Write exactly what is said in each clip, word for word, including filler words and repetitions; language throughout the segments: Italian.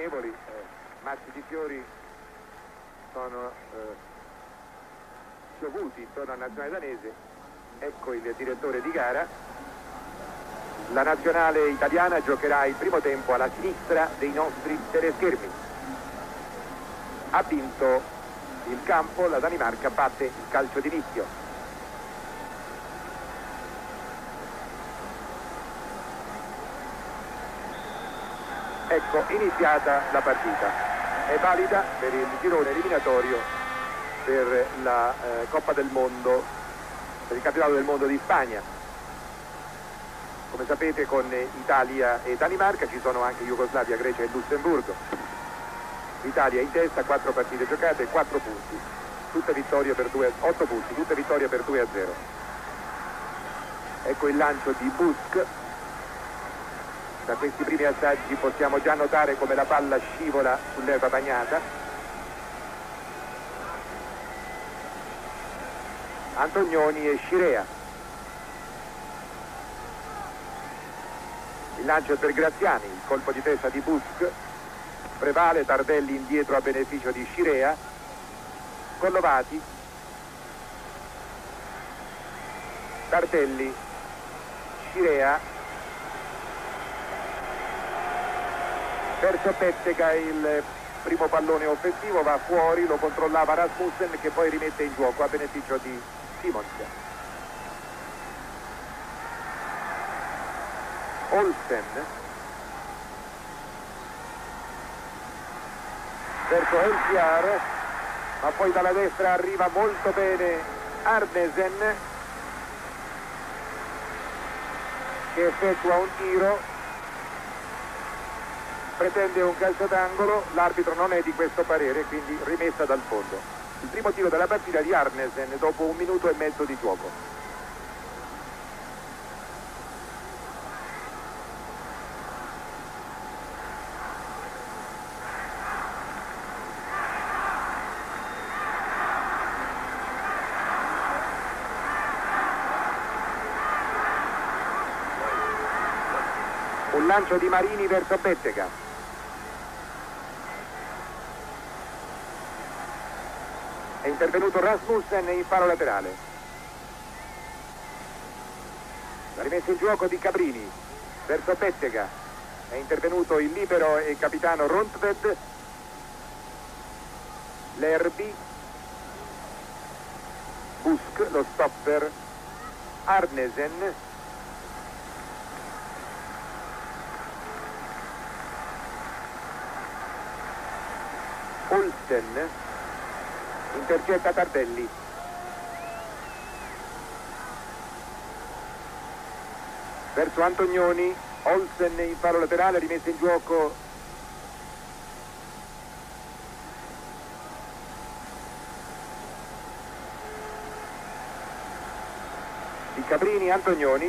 favorevoli, eh, mazzi di fiori sono eh, piovuti intorno alla nazionale danese. Ecco il direttore di gara. La nazionale italiana giocherà il primo tempo alla sinistra dei nostri teleschermi. Ha vinto il campo, la Danimarca batte il calcio d'inizio. Ecco, iniziata la partita. È valida per il girone eliminatorio per la eh, Coppa del Mondo, per il campionato del mondo di Spagna. Come sapete, con Italia e Danimarca ci sono anche Jugoslavia, Grecia e Lussemburgo. L'Italia in testa, quattro partite giocate, quattro punti, tutte vittorie per due, otto punti, tutte vittorie per due a zero. Ecco il lancio di Busk. Da questi primi assaggi possiamo già notare come la palla scivola sull'erba bagnata. Antonioni e Scirea. Il lancio è per Graziani, il colpo di testa di Busk. Prevale, Tardelli indietro a beneficio di Scirea. Collovati. Tardelli. Scirea. Verso Pettega il primo pallone offensivo, va fuori, lo controllava Rasmussen che poi rimette in gioco a beneficio di Simons. Olsen verso Elfiar, ma poi dalla destra arriva molto bene Arnesen che effettua un tiro, pretende un calcio d'angolo, l'arbitro non è di questo parere, quindi rimessa dal fondo. Il primo tiro della partita di Arnesen dopo un minuto e mezzo di gioco. Un lancio di Marini verso Bettega. È intervenuto Rasmussen in palo laterale. La rimessa in gioco di Cabrini verso Bettega. È intervenuto il libero e capitano Rundved. Lerby. Busk, lo stopper. Arnesen. Olsen. Intercetta Tardelli. Verso Antonioni. Olsen in palo laterale, rimessa in gioco di Cabrini. Antonioni.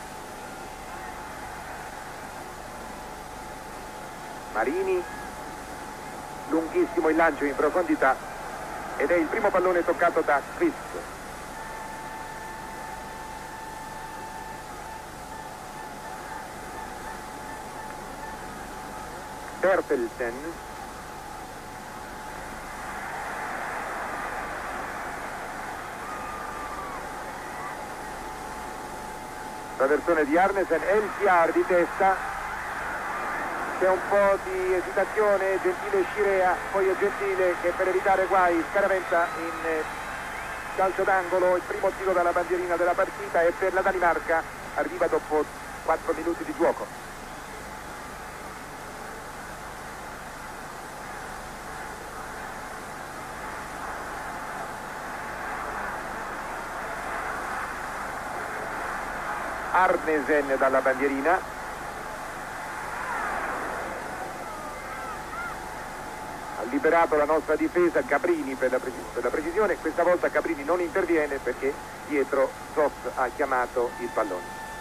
Marini. Lunghissimo il lancio in profondità ed è il primo pallone toccato da Chris. Bertelsen. Traversone di Arnesen, Elfiar di testa. C'è un po' di esitazione, Gentile Scirea, poi è Gentile che per evitare guai scaraventa in eh, calcio d'angolo. Il primo tiro dalla bandierina della partita e per la Danimarca arriva dopo quattro minuti di gioco. Arnesen dalla bandierina. Liberato la nostra difesa, Cabrini per la, precis- per la precisione. Questa volta Cabrini non interviene perché dietro Sos ha chiamato il pallone.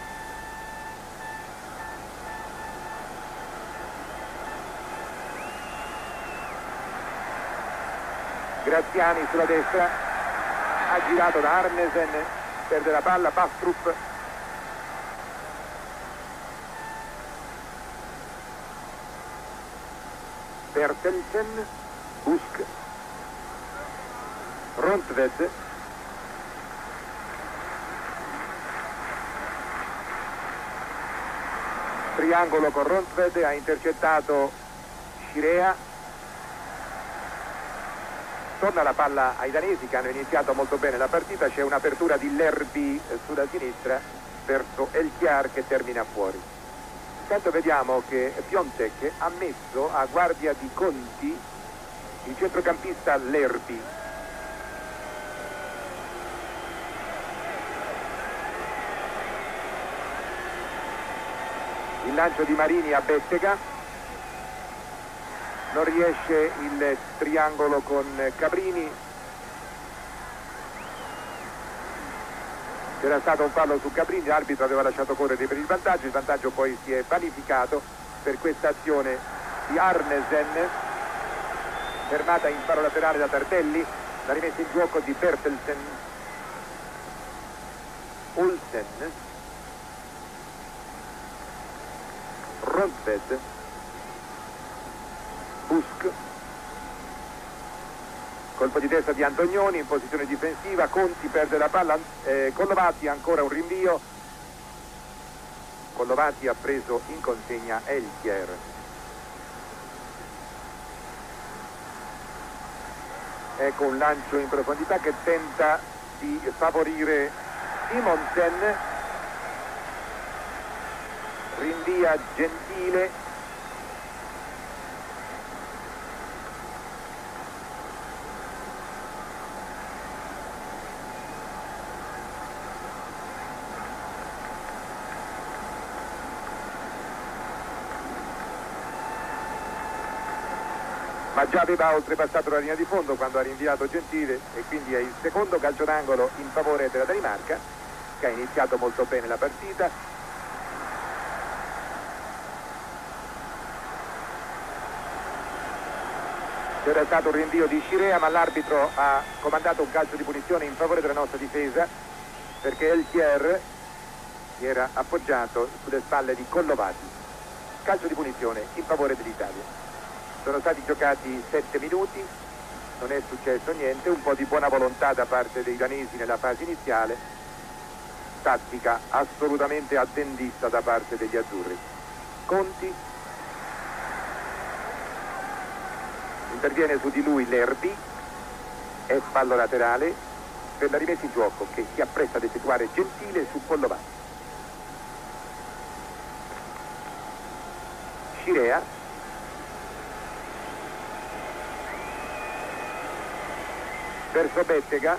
Graziani sulla destra, ha girato da Arnesen, perde la palla, Bastrup. Bertelsen, Busk, Rontved, triangolo con Rontved, ha intercettato Scirea, torna la palla ai danesi che hanno iniziato molto bene la partita, c'è un'apertura di Lerby sulla sinistra verso Elchiar che termina fuori. Intanto vediamo che Piontek ha messo a guardia di Conti il centrocampista Lerby. Il lancio di Marini a Bettega, non riesce il triangolo con Cabrini, c'era stato un fallo su Cabrini, l'arbitro aveva lasciato correre per il vantaggio, il vantaggio poi si è vanificato per questa azione di Arnesen, fermata in faro laterale da Tardelli, la rimessa in gioco di Bertelsen, Olsen, Rontved, Busk, colpo di testa di Antonioni in posizione difensiva, Conti perde la palla, eh, Collovati ancora un rinvio, Collovati ha preso in consegna Elchier. Ecco un lancio in profondità che tenta di favorire Simonsen, rinvia Gentile, ma già aveva oltrepassato la linea di fondo quando ha rinviato Gentile e quindi è il secondo calcio d'angolo in favore della Danimarca che ha iniziato molto bene la partita. C'era stato un rinvio di Scirea ma l'arbitro ha comandato un calcio di punizione in favore della nostra difesa perché Elchier si era appoggiato sulle spalle di Collovati. Calcio di punizione in favore dell'Italia. Sono stati giocati sette minuti, non è successo niente, un po' di buona volontà da parte dei danesi nella fase iniziale, tattica assolutamente attendista da parte degli azzurri. Conti, interviene su di lui Lerby, è fallo laterale per la rimessa in gioco che si appresta ad effettuare Gentile su Collovati. Scirea, verso Bettega,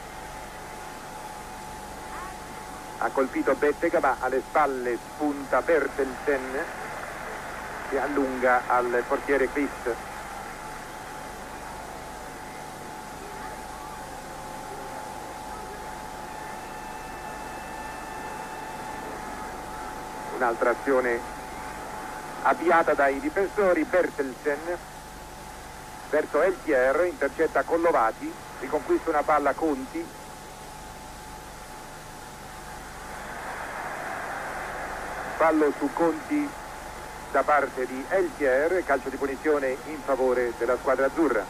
ha colpito Bettega ma alle spalle spunta Bertelsen che allunga al portiere Quist. Un'altra azione avviata dai difensori, Bertelsen verso Elchier, intercetta Collovati, riconquista una palla Conti, fallo su Conti da parte di Elchier, calcio di punizione in favore della squadra azzurra.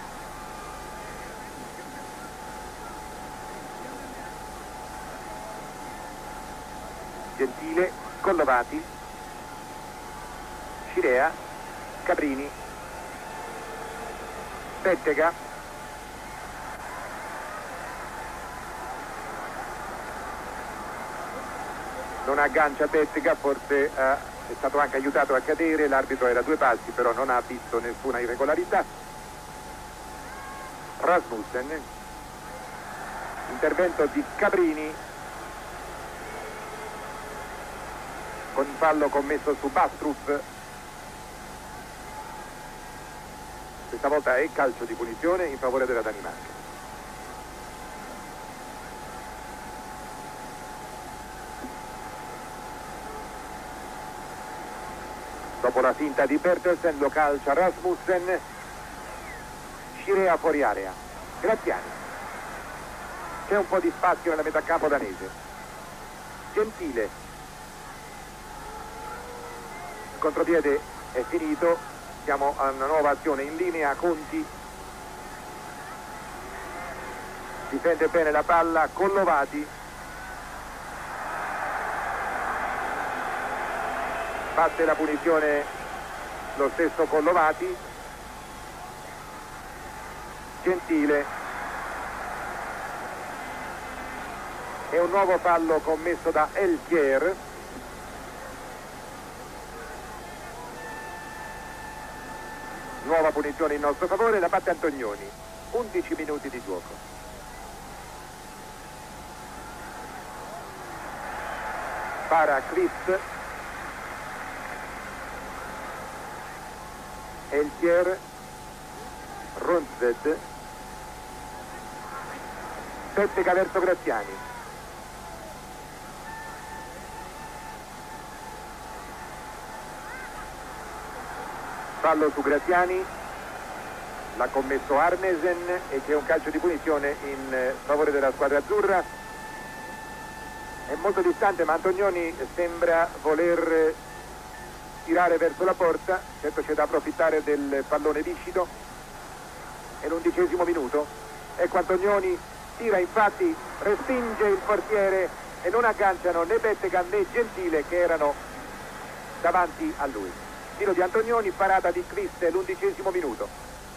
Gentile, Collovati, Scirea, Cabrini, Bettega, non aggancia Bettega, forse eh, è stato anche aiutato a cadere, l'arbitro era a due passi però non ha visto nessuna irregolarità. Rasmussen, intervento di Cabrini con fallo commesso su Bastrup, questa volta è calcio di punizione in favore della Danimarca. Dopo la finta di Bertelsen lo calcia Rasmussen, Scirea fuori area, Graziani, c'è un po' di spazio nella metà campo danese. Gentile, il contropiede è finito siamo a una nuova azione in linea. Conti difende bene la palla, Collovati batte la punizione lo stesso Collovati. Gentile, e un nuovo fallo commesso da Elchier. Nuova punizione in nostro favore, la batte Antonioni. undici minuti di gioco. Para Clift, Elchier, Ronzed, Bettega verso Graziani. Fallo su Graziani, l'ha commesso Arnesen e che è un calcio di punizione in favore della squadra azzurra. È molto distante, ma Antonioni sembra voler tirare verso la porta. Certo c'è da approfittare del pallone viscido. È l'undicesimo minuto. Ecco Antonioni, tira, infatti respinge il portiere e non agganciano né Bettega né Gentile che erano davanti a lui. Tiro di Antonioni, parata di Clift, l'undicesimo minuto.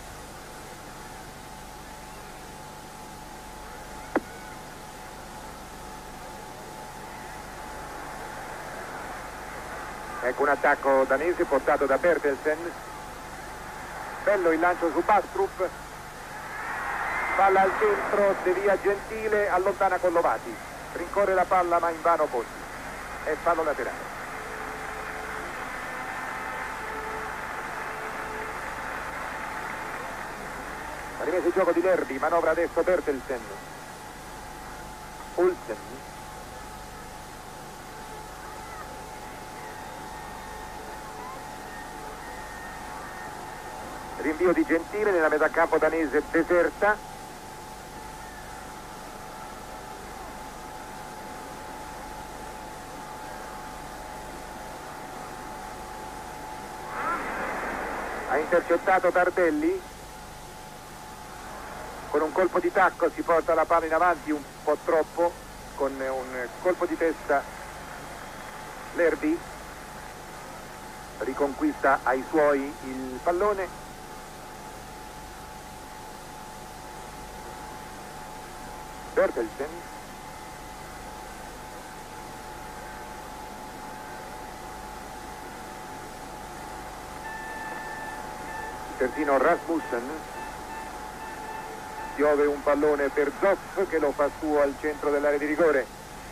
Ecco un attacco danese portato da Bertelsen. Bello il lancio su Bastrup. Palla al centro, devia Gentile, allontana Collovati. Rincorre la palla ma invano Conti. È fallo laterale. Ha rimesso il gioco di Lerby, manovra adesso Bertelsen. Olsen. Rinvio di Gentile nella metà campo danese deserta. Ha intercettato Tardelli. Con un colpo di tacco si porta la palla in avanti un po' troppo, con un colpo di testa Lerby riconquista ai suoi il pallone. Bertelsen. Il terzino Rasmussen. Piove un pallone per Zoff che lo fa suo al centro dell'area di rigore.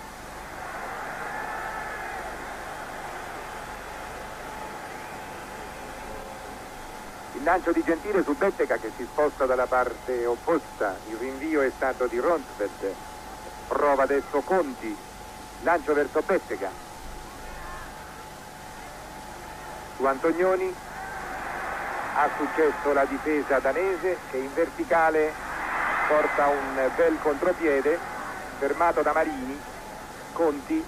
Il lancio di Gentile su Bettega che si sposta dalla parte opposta. Il rinvio è stato di Ronsved. Prova adesso Conti. Lancio verso Bettega. Su Antonioni. Ha successo la difesa danese che in verticale porta un bel contropiede, fermato da Marini. Conti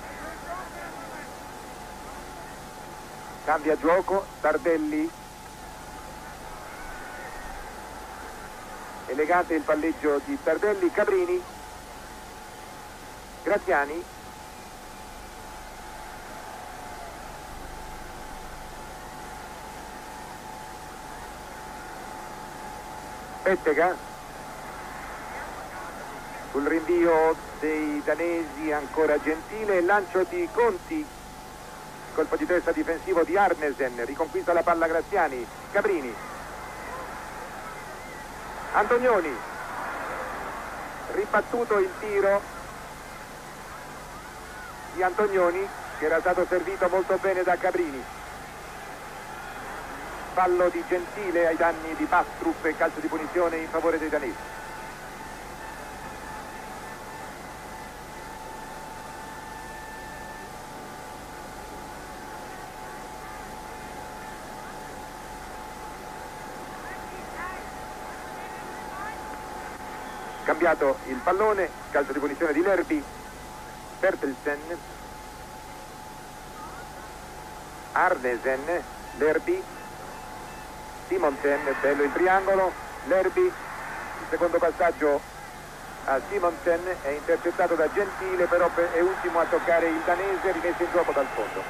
cambia gioco. Tardelli, elegante il palleggio di Tardelli. Cabrini, Graziani, Bettega. Sul rinvio dei danesi ancora Gentile, lancio di Conti, colpo di testa difensivo di Arnesen, riconquista la palla Graziani. Cabrini, Antonioni, ribattuto il tiro di Antonioni che era stato servito molto bene da Cabrini. Fallo di Gentile ai danni di Bastrup e calcio di punizione in favore dei danesi. Cambiato il pallone, calcio di punizione di Lerby. Bertelsen, Arnesen, Lerby, Simonsen, bello il triangolo, Lerby, il secondo passaggio a Simonsen, è intercettato da Gentile, però è ultimo a toccare il danese, rimesso in gioco dal fondo.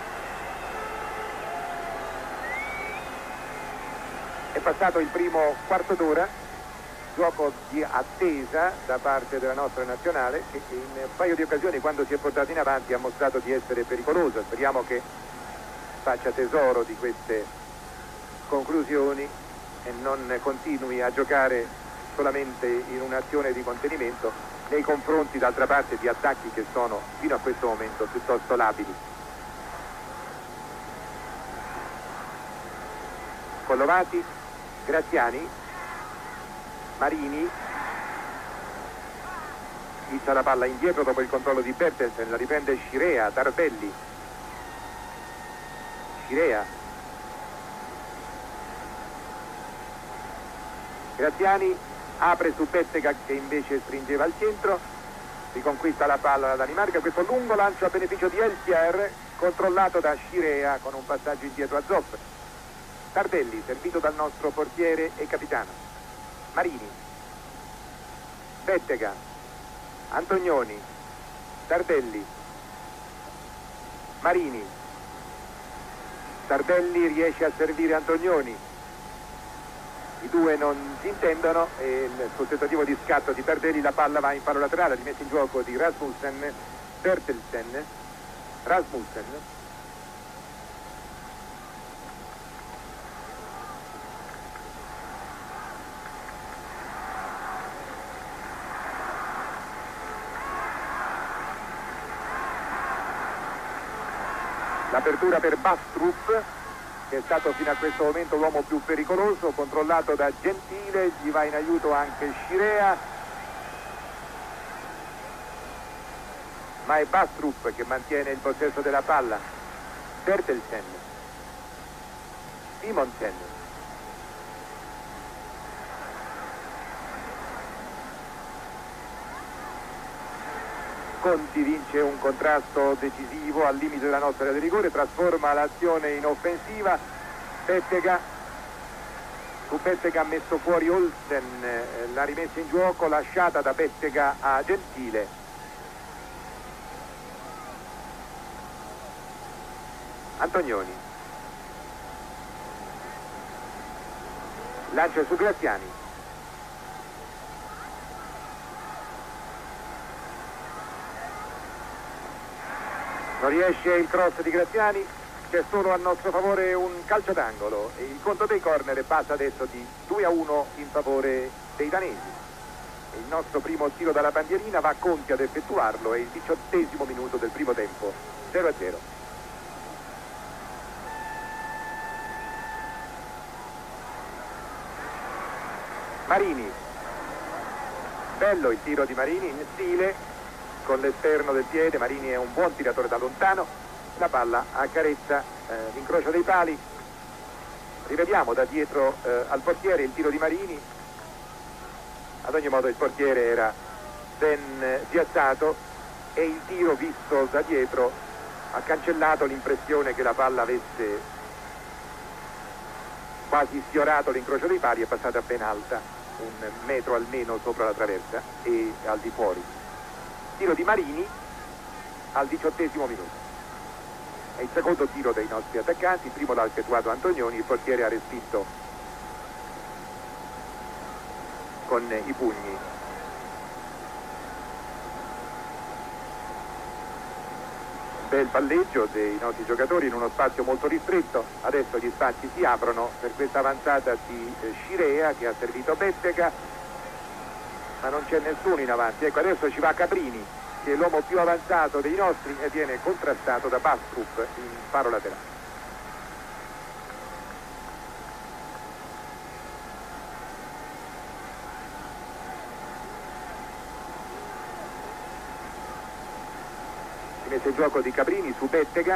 È passato il primo quarto d'ora, gioco di attesa da parte della nostra nazionale, che in un paio di occasioni quando si è portato in avanti ha mostrato di essere pericolosa. Speriamo che faccia tesoro di queste conclusioni e non continui a giocare solamente in un'azione di contenimento nei confronti d'altra parte di attacchi che sono fino a questo momento piuttosto labili. Collovati, Graziani, Marini, pizza la palla indietro dopo il controllo di Bertelsen, la riprende Scirea, Tardelli, Scirea, Graziani apre su Bettega che invece stringeva al centro, riconquista la palla la Danimarca, questo lungo lancio a beneficio di Eltier, controllato da Scirea con un passaggio indietro a Zoff. Tardelli, servito dal nostro portiere e capitano. Marini, Bettega, Antonioni, Tardelli, Marini, Tardelli riesce a servire Antonioni, i due non si intendono e sul tentativo di scatto di Tardelli la palla va in palo laterale, rimessa in gioco di Rasmussen, Bertelsen, Rasmussen, l'apertura per Bastrup, che è stato fino a questo momento l'uomo più pericoloso, controllato da Gentile, gli va in aiuto anche Scirea, ma è Bastrup che mantiene il possesso della palla. Bertelsen, Simonsen, Conti vince un contrasto decisivo al limite della nostra area di rigore, trasforma l'azione in offensiva. Bettega, su Bettega ha messo fuori Olsen, l'ha rimessa in gioco, lasciata da Bettega a Gentile. Antonioni, lancia su Graziani, non riesce il cross di Graziani, c'è solo a nostro favore un calcio d'angolo e il conto dei corner passa adesso di due a uno in favore dei danesi. Il nostro primo tiro dalla bandierina va Conti ad effettuarlo, è il diciottesimo minuto del primo tempo, zero a zero. Marini, bello il tiro di Marini in stile, con l'esterno del piede. Marini è un buon tiratore da lontano, la palla accarezza eh, l'incrocio dei pali. Rivediamo da dietro eh, al portiere il tiro di Marini. Ad ogni modo il portiere era ben eh, piazzato e il tiro visto da dietro ha cancellato l'impressione che la palla avesse quasi sfiorato l'incrocio dei pali, è passata ben alta, un metro almeno sopra la traversa e al di fuori. Tiro di Marini al diciottesimo minuto. È il secondo tiro dei nostri attaccanti, il primo l'ha effettuato Antonioni, il portiere ha respinto con i pugni. Bel palleggio dei nostri giocatori in uno spazio molto ristretto. Adesso gli spazi si aprono per questa avanzata di Scirea che ha servito Bettega, ma non c'è nessuno in avanti. Ecco, adesso ci va Caprini, che è l'uomo più avanzato dei nostri e viene contrastato da Bastrup in palo laterale. Si mette in gioco di Caprini su Bettega.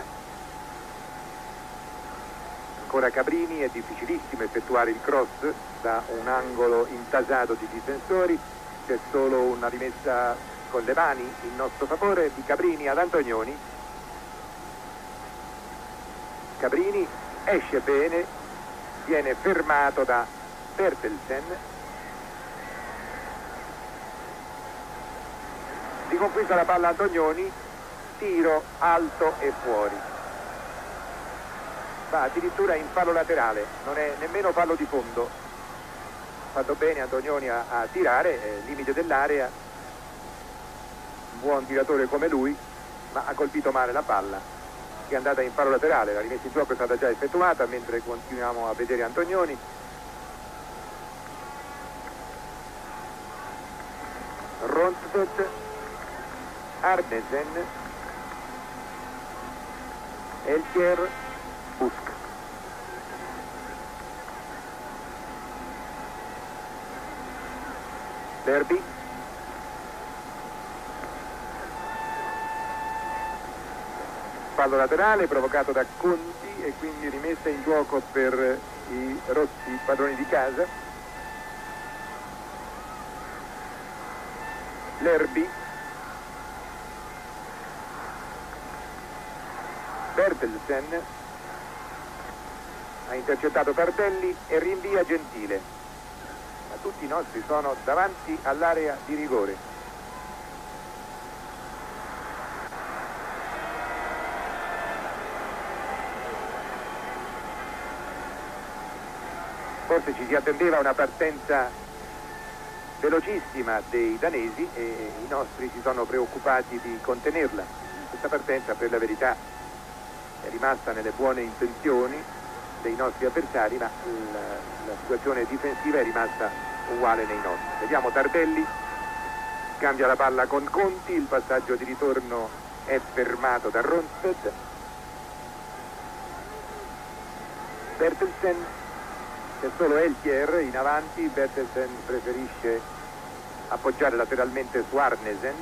Ancora Caprini, è difficilissimo effettuare il cross da un angolo intasato di difensori, c'è solo una rimessa con le mani in nostro favore di Caprini ad Antonioni. Caprini esce bene, viene fermato da Bertelsen, riconquista la palla Antonioni, tiro alto e fuori, va addirittura in fallo laterale, non è nemmeno fallo di fondo. Fatto bene Antonioni a, a tirare, eh, limite dell'area, un buon tiratore come lui, ma ha colpito male la palla che è andata in fallo laterale. La rimessa in gioco è stata già effettuata mentre continuiamo a vedere Antonioni. Ronsted, Arnesen, Eltier, Busk. Derby, fallo laterale provocato da Conti e quindi rimessa in gioco per i rossi padroni di casa. Lerby, Bertelsen ha intercettato Tardelli e rinvia Gentile, ma tutti i nostri sono davanti all'area di rigore. Forse ci si attendeva una partenza velocissima dei danesi e i nostri si sono preoccupati di contenerla. Questa partenza, per la verità, è rimasta nelle buone intenzioni dei nostri avversari, ma la, la situazione difensiva è rimasta uguale nei nostri. Vediamo Tardelli, cambia la palla con Conti, il passaggio di ritorno è fermato da Ronsted. Bertelsen, c'è solo Eltier in avanti, Bertelsen preferisce appoggiare lateralmente su Arnesen.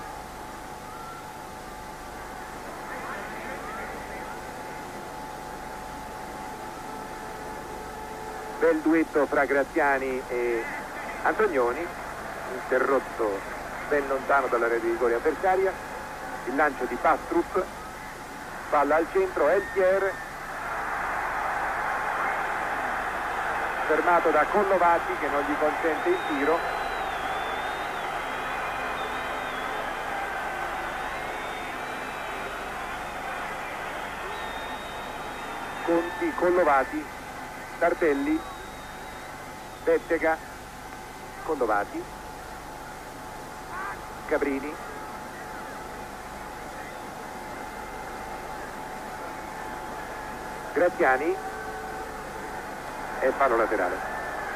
Bel duetto fra Graziani e Antonioni, interrotto ben lontano dall'area di rigore avversaria. Il lancio di Pastrup, palla al centro, Eltier, fermato da Collovati che non gli consente il tiro. Conti, Collovati, Tardelli, Bettega, Collovati, Cabrini, Graziani e fallo laterale.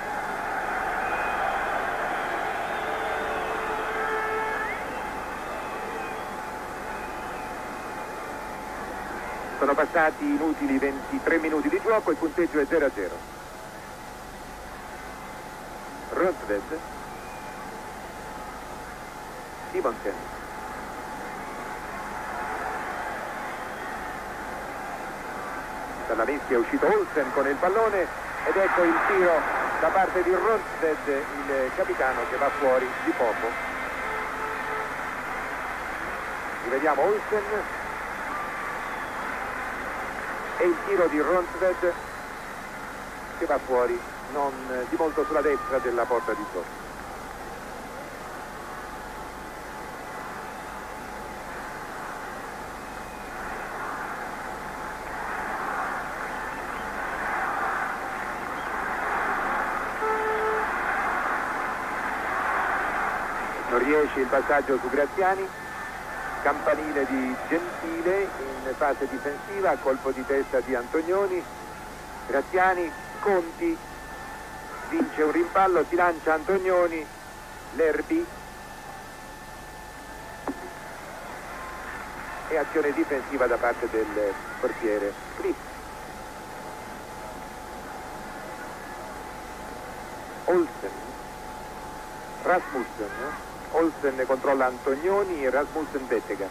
Sono passati inutili ventitré minuti di gioco, il punteggio è zero a zero. Ronsted, Simonsen, dalla mischia è uscito Olsen con il pallone ed ecco il tiro da parte di Ronsted, il capitano, che va fuori di poco. Rivediamo Olsen e il tiro di Ronsted che va fuori non di molto sulla destra della porta di gioco. Non riesce il passaggio su Graziani, campanile di Gentile in fase difensiva, colpo di testa di Antonioni. Graziani, Conti, vince un rimpallo, si lancia Antonioni, Lerby e azione difensiva da parte del portiere Cliff. Olsen, Rasmussen, Olsen controlla Antonioni e Rasmussen Bettega.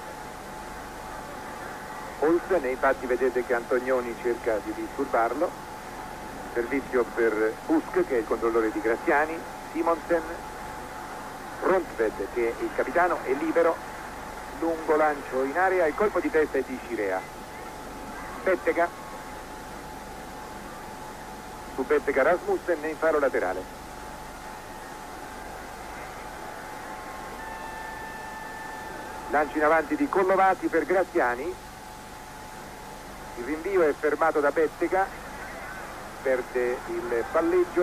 Olsen, e infatti vedete che Antonioni cerca di disturbarlo. Servizio per Busk, che è il controllore di Graziani. Simonsen, Ronsted, che è il capitano, è libero. Lungo lancio in area, il colpo di testa è di Scirea. Bettega, su Bettega Rasmussen in faro laterale. Lancio in avanti di Collovati per Graziani, il rinvio è fermato da Bettega, perde il palleggio.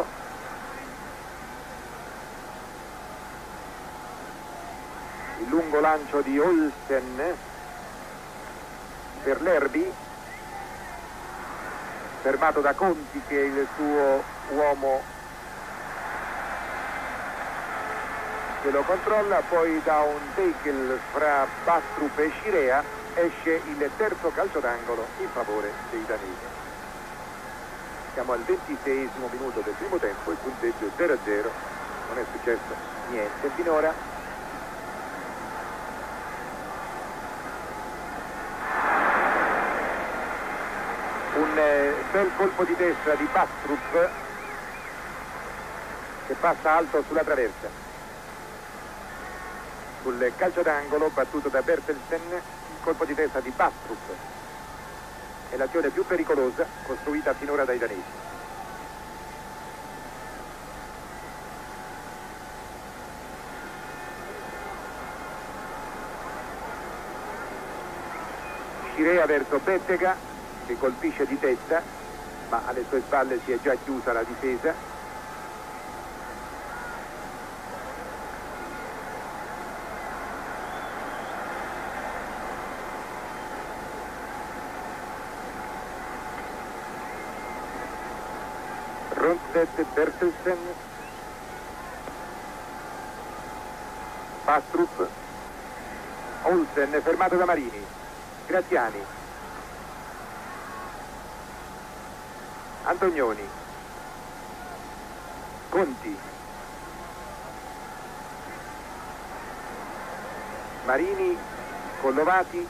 Il lungo lancio di Olsen per Lerby, fermato da Conti che è il suo uomo che lo controlla. Poi da un tackle fra Bastrup e Scirea esce il terzo calcio d'angolo in favore dei danesi. Siamo al ventiseiesimo minuto del primo tempo, il punteggio zero a zero, non è successo niente finora. Un bel colpo di destra di Bastrup che passa alto sulla traversa. Sul calcio d'angolo battuto da Bertelsen, il colpo di testa di Bastrup è l'azione più pericolosa costruita finora dai danesi. Scirea verso Bettega che colpisce di testa, ma alle sue spalle si è già chiusa la difesa. Rundstedt, Bertelsen, Bastrup, Olsen fermato da Marini, Graziani, Antonioni, Conti, Marini, Collovati,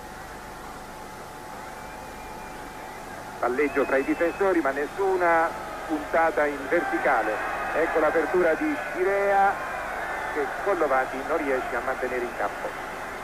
palleggio tra i difensori ma nessuna puntata in verticale. Ecco l'apertura di Scirea che Collovati non riesce a mantenere in campo.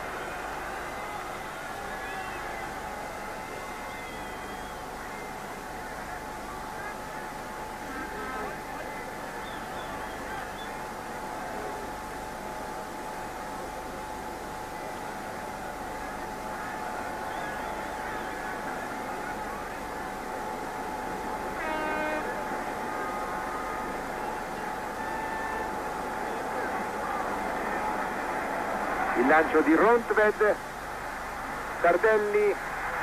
Il lancio di Rundstedt, Tardelli,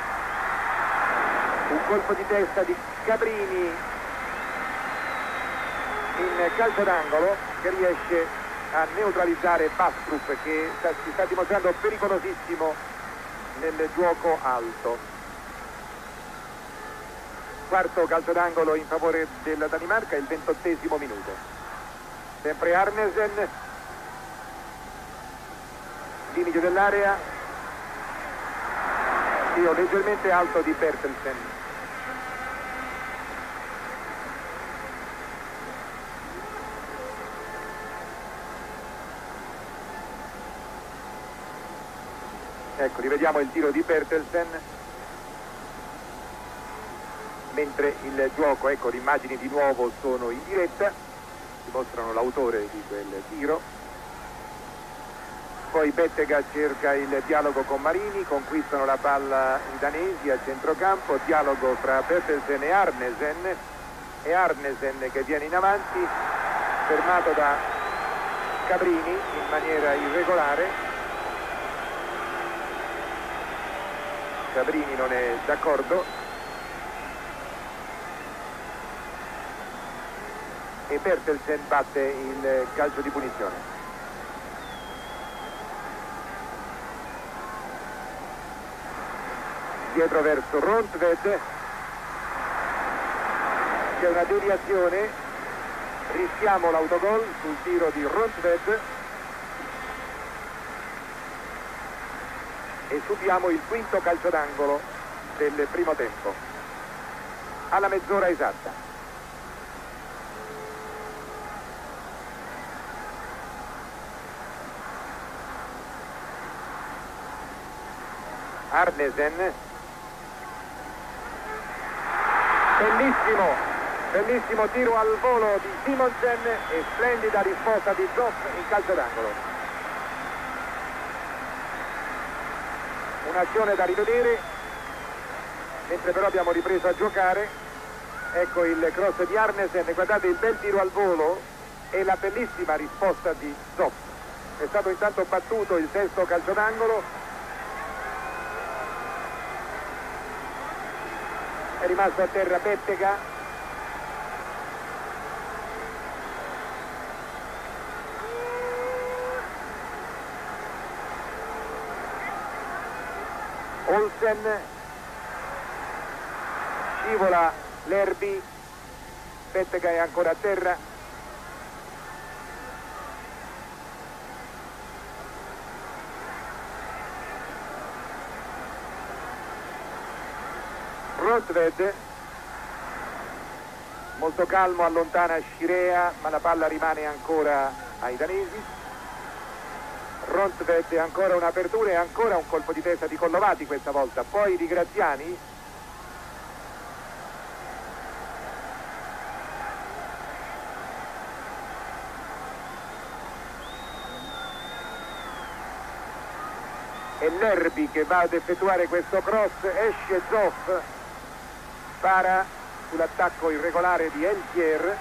un colpo di testa di Cabrini in calcio d'angolo che riesce a neutralizzare Bastrup che sta, si sta dimostrando pericolosissimo nel gioco alto. Quarto calcio d'angolo in favore della Danimarca, il ventottesimo minuto. Sempre Arnesen, limite dell'area, tiro leggermente alto di Bertelsen. Ecco, rivediamo il tiro di Bertelsen, mentre il gioco, ecco, le immagini di nuovo sono in diretta, dimostrano l'autore di quel tiro. Poi Bettega cerca il dialogo con Marini, conquistano la palla i danesi a centrocampo, dialogo fra Bertelsen e Arnesen, e Arnesen che viene in avanti, fermato da Cabrini in maniera irregolare. Cabrini non è d'accordo e Bertelsen batte il calcio di punizione. Dietro verso Rundstedt, c'è una deviazione, rischiamo l'autogol sul tiro di Rundstedt e subiamo il quinto calcio d'angolo del primo tempo alla mezz'ora esatta. Arnesen, bellissimo Bellissimo tiro al volo di Simonsen e splendida risposta di Zoff in calcio d'angolo. Un'azione da rivedere, mentre però abbiamo ripreso a giocare. Ecco il cross di Arnesen, guardate il bel tiro al volo e la bellissima risposta di Zoff. È stato intanto battuto il sesto calcio d'angolo, è rimasto a terra Bettega. Olsen, scivola Lerby, Bettega è ancora a terra. Rosved, molto calmo, allontana Scirea, ma la palla rimane ancora ai danesi. Ronsved, ancora un'apertura e ancora un colpo di testa di Collovati questa volta, poi di Graziani. E Lerby che va ad effettuare questo cross, esce Zoff, para sull'attacco irregolare di Eltier.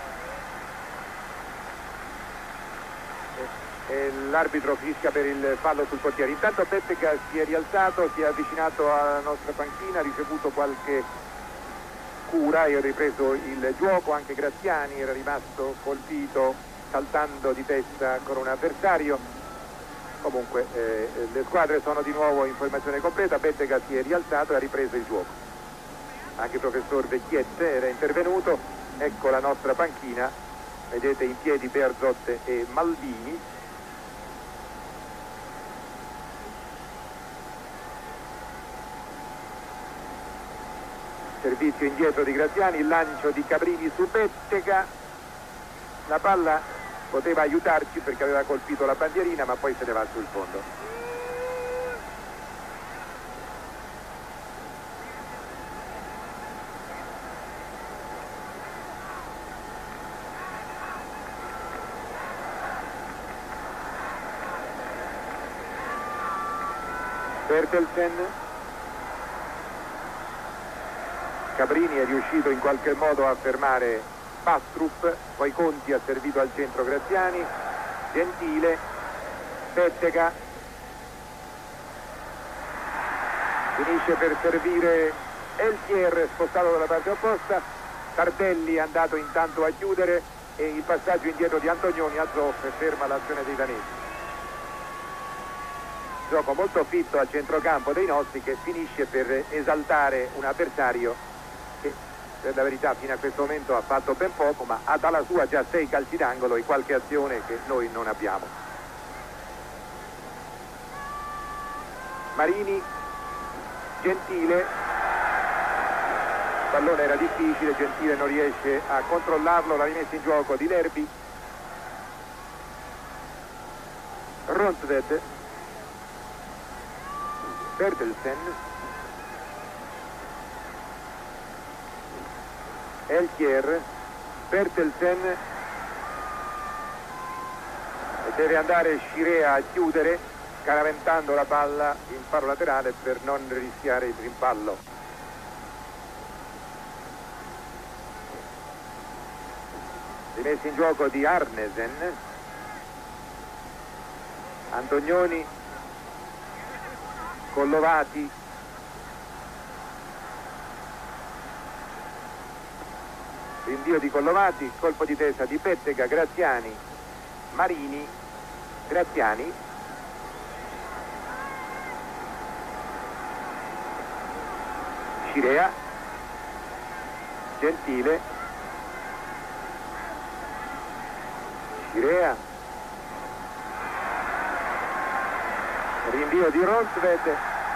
E l'arbitro fischia per il fallo sul portiere. Intanto Bettega si è rialzato, si è avvicinato alla nostra panchina, ha ricevuto qualche cura e ha ripreso il gioco. Anche Graziani era rimasto colpito saltando di testa con un avversario. Comunque eh, le squadre sono di nuovo in formazione completa. Bettega si è rialzato e ha ripreso il gioco. Anche il professor Vecchiette era intervenuto. Ecco la nostra panchina, vedete in piedi Bearzot e Maldini. Servizio indietro di Graziani, il lancio di Cabrini su Bettega. La palla poteva aiutarci perché aveva colpito la bandierina, ma poi se ne va sul fondo. Bertelsen. Cabrini è riuscito in qualche modo a fermare Pastrup, poi Conti ha servito al centro Graziani, Gentile, Bettega, finisce per servire Eltier spostato dalla parte opposta, Tardelli è andato intanto a chiudere e il passaggio indietro di Antonioni a Zoff ferma l'azione dei danesi. Gioco molto fitto al centrocampo dei nostri che finisce per esaltare un avversario che per la verità fino a questo momento ha fatto ben poco, ma ha dalla sua già sei calci d'angolo e qualche azione che noi non abbiamo. Marini, Gentile, il pallone era difficile, Gentile non riesce a controllarlo, la rimessa in gioco di Lerby. Ronsved, Bertelsen, Eltier, Bertelsen, e deve andare Scirea a chiudere scaraventando la palla in faro laterale per non rischiare il rimpallo. Rimessa in gioco di Arnesen, Antonioni, Collovati, rinvio di Collovati, colpo di testa di Bettega, Graziani, Marini, Graziani, Scirea, Gentile, Scirea, rinvio di Ronsved,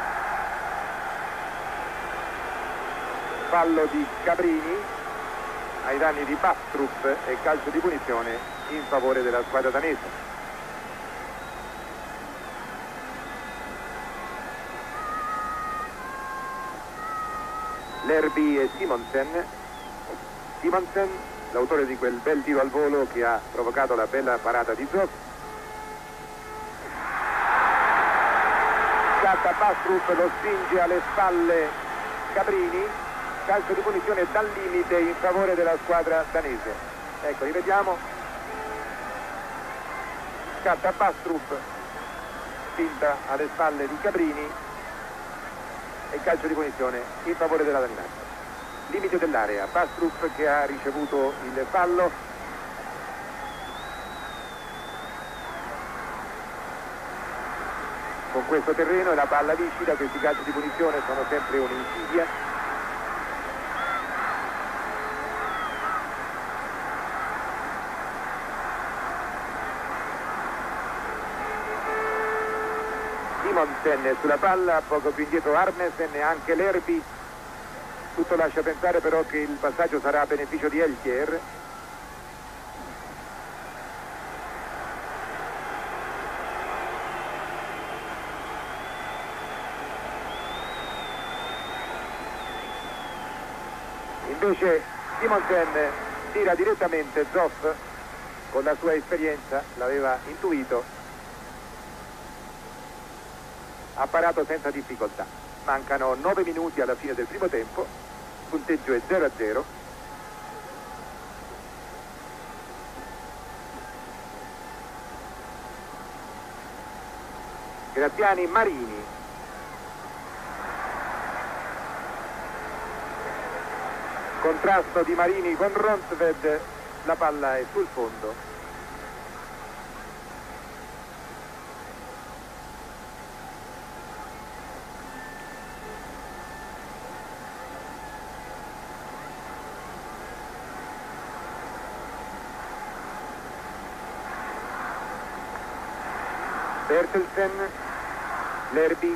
fallo di Cabrini ai danni di Pastrup e calcio di punizione in favore della squadra danese. Lerby e Simonsen, Simonsen, l'autore di quel bel tiro al volo che ha provocato la bella parata di Zoff. Scatta Bastrup, lo spinge alle spalle Cabrini, calcio di punizione dal limite in favore della squadra danese. Ecco, rivediamo. Scatta Bastrup, spinta alle spalle di Cabrini e calcio di punizione in favore della Danimarca. Limite dell'area, Bastrup che ha ricevuto il fallo. Con questo terreno e la palla viscida, questi calci di punizione sono sempre un'insidia. Simonsen sulla palla, poco più indietro Arnesen e anche Lerby. Tutto lascia pensare però che il passaggio sarà a beneficio di Elkier. Invece Simonsen tira direttamente. Zoff con la sua esperienza l'aveva intuito, ha parato senza difficoltà. Mancano nove minuti alla fine del primo tempo, punteggio è zero a zero. Graziani, Marini. Contrasto di Marini con Ronsved, la palla è sul fondo. Bertelsen, Lerby,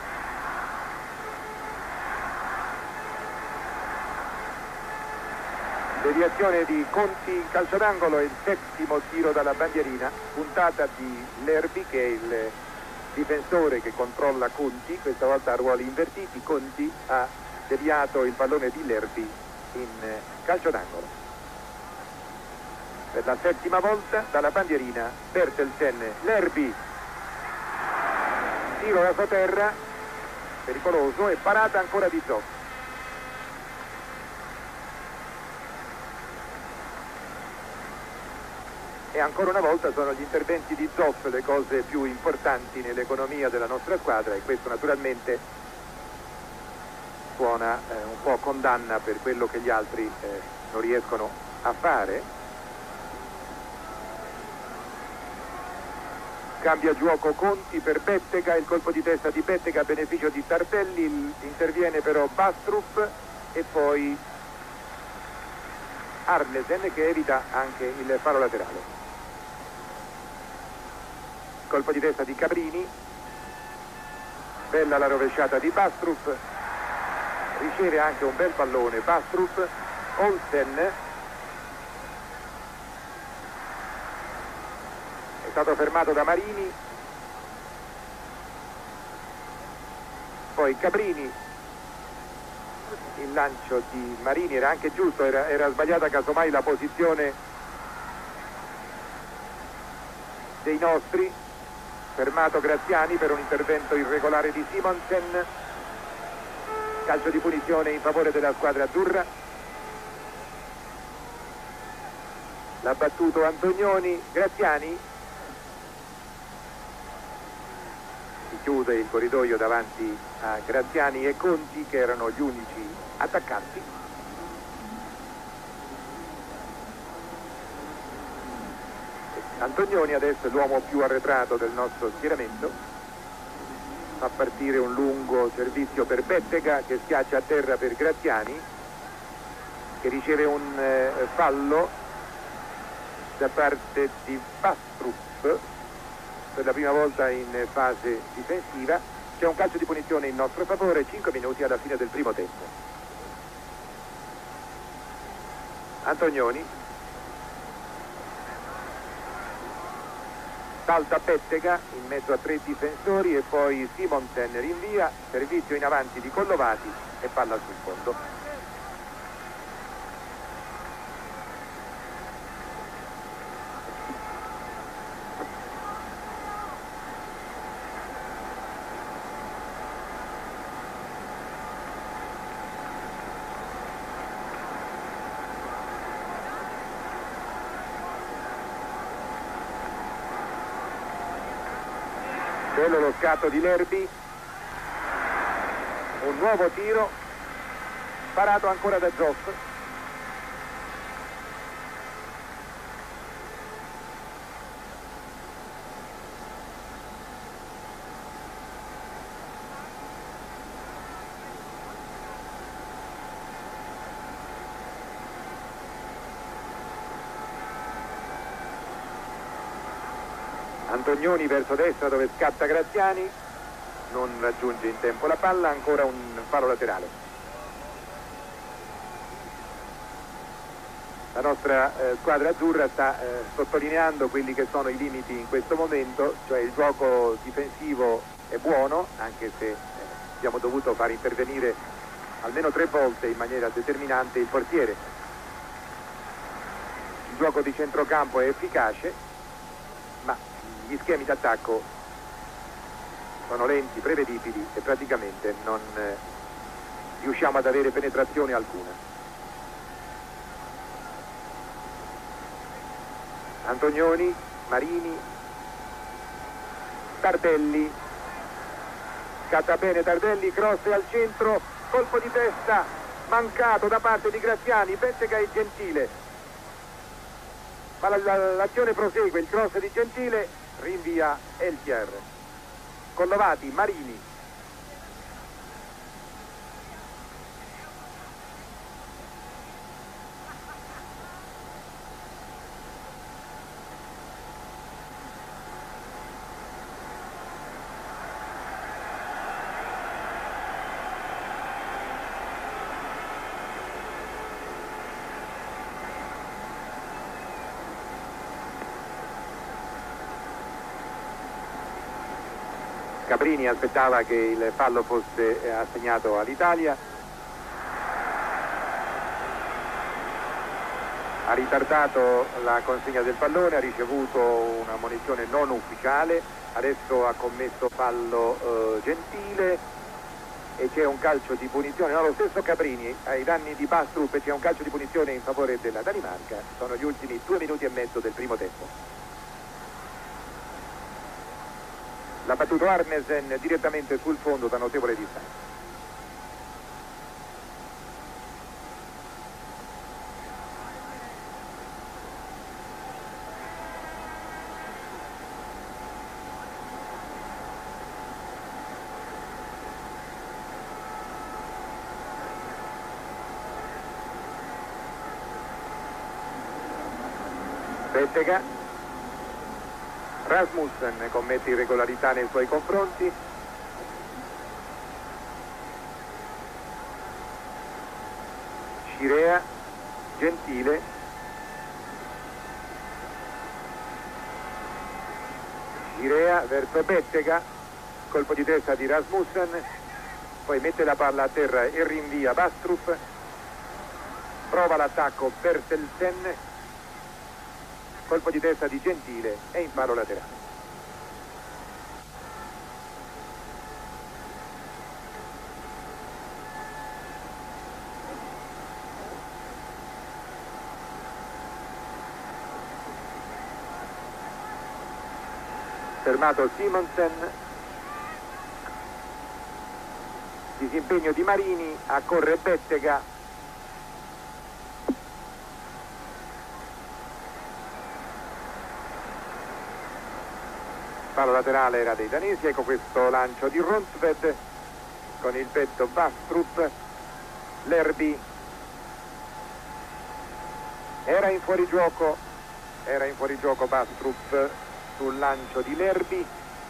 deviazione di Conti, calcio d'angolo, il settimo tiro dalla bandierina, puntata di Lerby che è il difensore che controlla Conti, questa volta a ruoli invertiti. Conti ha deviato il pallone di Lerby in calcio d'angolo. Per la settima volta dalla bandierina Bertelsen, Lerby. Tiro da sotterra, pericoloso, e parata ancora di Zoff. E ancora una volta sono gli interventi di Zoff le cose più importanti nell'economia della nostra squadra, e questo naturalmente suona eh, un po' condanna per quello che gli altri eh, non riescono a fare. Cambia gioco Conti per Bettega, il colpo di testa di Bettega a beneficio di Tardelli, interviene però Bastrup e poi Arnesen che evita anche il fallo laterale. Colpo di testa di Cabrini, bella la rovesciata di Bastrup, riceve anche un bel pallone Bastrup. Olsen è stato fermato da Marini, poi Cabrini, il lancio di Marini era anche giusto, era, era sbagliata casomai la posizione dei nostri. Fermato Graziani per un intervento irregolare di Simonsen, calcio di punizione in favore della squadra azzurra. L'ha battuto Antonioni. Graziani, si chiude il corridoio davanti a Graziani e Conti che erano gli unici attaccanti. Antonioni adesso è l'uomo più arretrato del nostro schieramento, fa partire un lungo servizio per Bettega che schiaccia a terra per Graziani, che riceve un eh, fallo da parte di Bastrup per la prima volta in fase difensiva. C'è un calcio di punizione in nostro favore, cinque minuti alla fine del primo tempo. Antonioni, salta Bettega in mezzo a tre difensori e poi Simonsen rinvia, servizio in avanti di Collovati e palla sul fondo. Bello lo scatto di Lerby, un nuovo tiro parato ancora da Zoff. Antonioni verso destra dove scatta Graziani, non raggiunge in tempo la palla, ancora un fallo laterale. La nostra eh, squadra azzurra sta eh, sottolineando quelli che sono i limiti in questo momento, cioè il gioco difensivo è buono, anche se eh, abbiamo dovuto far intervenire almeno tre volte in maniera determinante il portiere. Il gioco di centrocampo è efficace, ma gli schemi d'attacco sono lenti, prevedibili e praticamente non eh, riusciamo ad avere penetrazione alcuna. Antonioni, Marini, Tardelli, scatta bene Tardelli, cross al centro, colpo di testa mancato da parte di Graziani, Bettega e Gentile, ma la, la, l'azione prosegue, il cross di Gentile rinvia Eltier. Collovati, Marini, Caprini aspettava che il fallo fosse assegnato all'Italia, ha ritardato la consegna del pallone, ha ricevuto una munizione non ufficiale, adesso ha commesso fallo eh, Gentile e c'è un calcio di punizione, no, lo stesso Caprini ai danni di Bastrup, c'è un calcio di punizione in favore della Danimarca. Sono gli ultimi due minuti e mezzo del primo tempo. L'ha battuto Arnesen direttamente sul fondo da notevole distanza. Bettega. Rasmussen commette irregolarità nei suoi confronti. Scirea, Gentile, Scirea verso Bettega, colpo di testa di Rasmussen, poi mette la palla a terra e rinvia Bastrup, prova l'attacco Bertelsen, colpo di testa di Gentile e in palo laterale. Fermato Simonsen, disimpegno di Marini, accorre Bettega. Palo laterale era dei danesi, ecco questo lancio di Ronsved con il petto Bastrup, Lerby era in fuorigioco, era in fuorigioco Bastrup sul lancio di Lerby.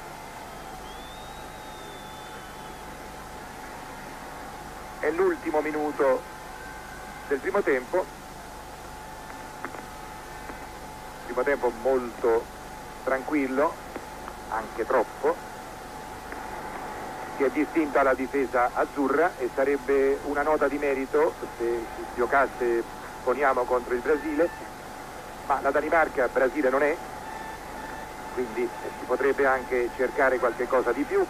È l'ultimo minuto del primo tempo, primo tempo molto tranquillo, anche troppo, si è distinta la difesa azzurra e sarebbe una nota di merito se si giocasse, poniamo, contro il Brasile, ma la Danimarca Brasile non è, quindi si potrebbe anche cercare qualche cosa di più.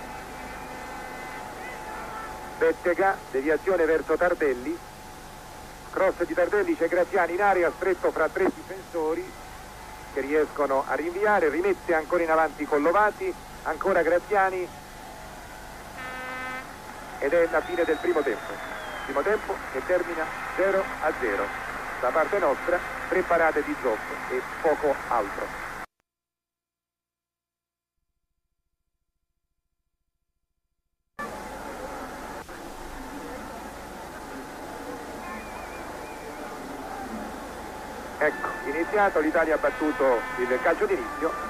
Bettega, deviazione verso Tardelli, cross di Tardelli, c'è Graziani in area, stretto fra tre difensori, che riescono a rinviare, rimette ancora in avanti Collovati, ancora Graziani, ed è la fine del primo tempo. Primo tempo che termina zero a zero. Da parte nostra, tre parate di Zoff e poco altro. Ecco, iniziato, l'Italia ha battuto il calcio d'inizio.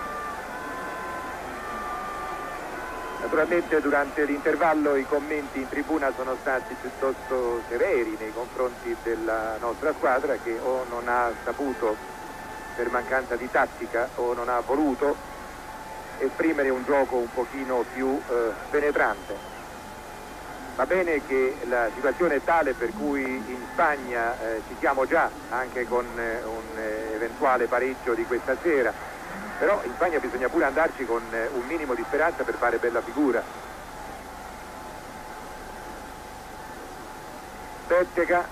Naturalmente durante l'intervallo i commenti in tribuna sono stati piuttosto severi nei confronti della nostra squadra, che o non ha saputo, per mancanza di tattica, o non ha voluto esprimere un gioco un pochino più eh, penetrante. Va bene che la situazione è tale per cui in Spagna eh, ci siamo già, anche con eh, un eh, eventuale pareggio di questa sera, però in Spagna bisogna pure andarci con eh, un minimo di speranza per fare bella figura. Bettega,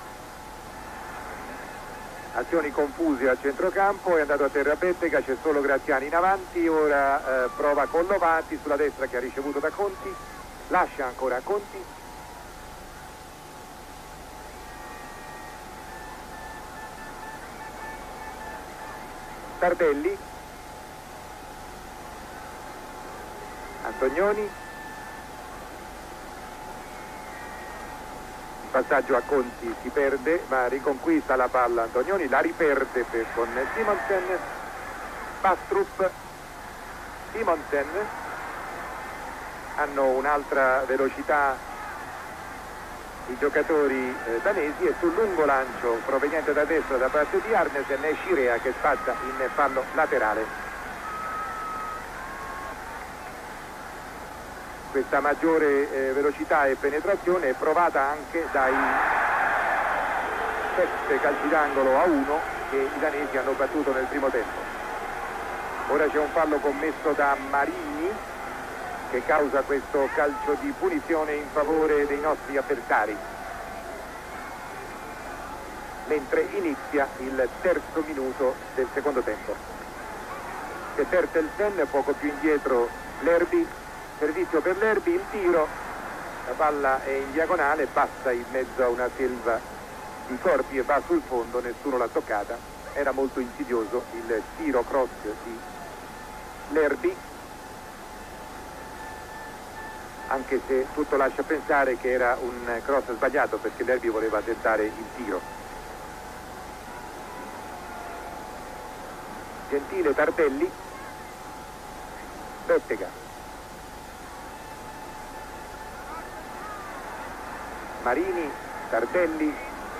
azioni confuse al centrocampo, è andato a terra Bettega, c'è solo Graziani in avanti, ora eh, prova Collovati sulla destra che ha ricevuto da Conti, lascia ancora Conti, Tardelli, Antonioni, il passaggio a Conti si perde, ma riconquista la palla Antonioni, la riperde per, con Simonsen, Bastrup, Simonsen, hanno un'altra velocità i giocatori eh, danesi, e sul lungo lancio proveniente da destra da parte di Arnesen è Scirea che spazza in fallo laterale. Questa maggiore eh, velocità e penetrazione è provata anche dai sette calci d'angolo a uno che i danesi hanno battuto nel primo tempo. Ora c'è un fallo commesso da Marini che causa questo calcio di punizione in favore dei nostri avversari, mentre inizia il terzo minuto del secondo tempo. C'è Bertelsen, poco più indietro Lerby, servizio per Lerby, il tiro, la palla è in diagonale, passa in mezzo a una selva di corpi e va sul fondo, nessuno l'ha toccata. Era molto insidioso il tiro cross di Lerby, anche se tutto lascia pensare che era un cross sbagliato, perché Lerby voleva tentare il tiro. Gentile, Tardelli, Bettega, Marini, Tardelli,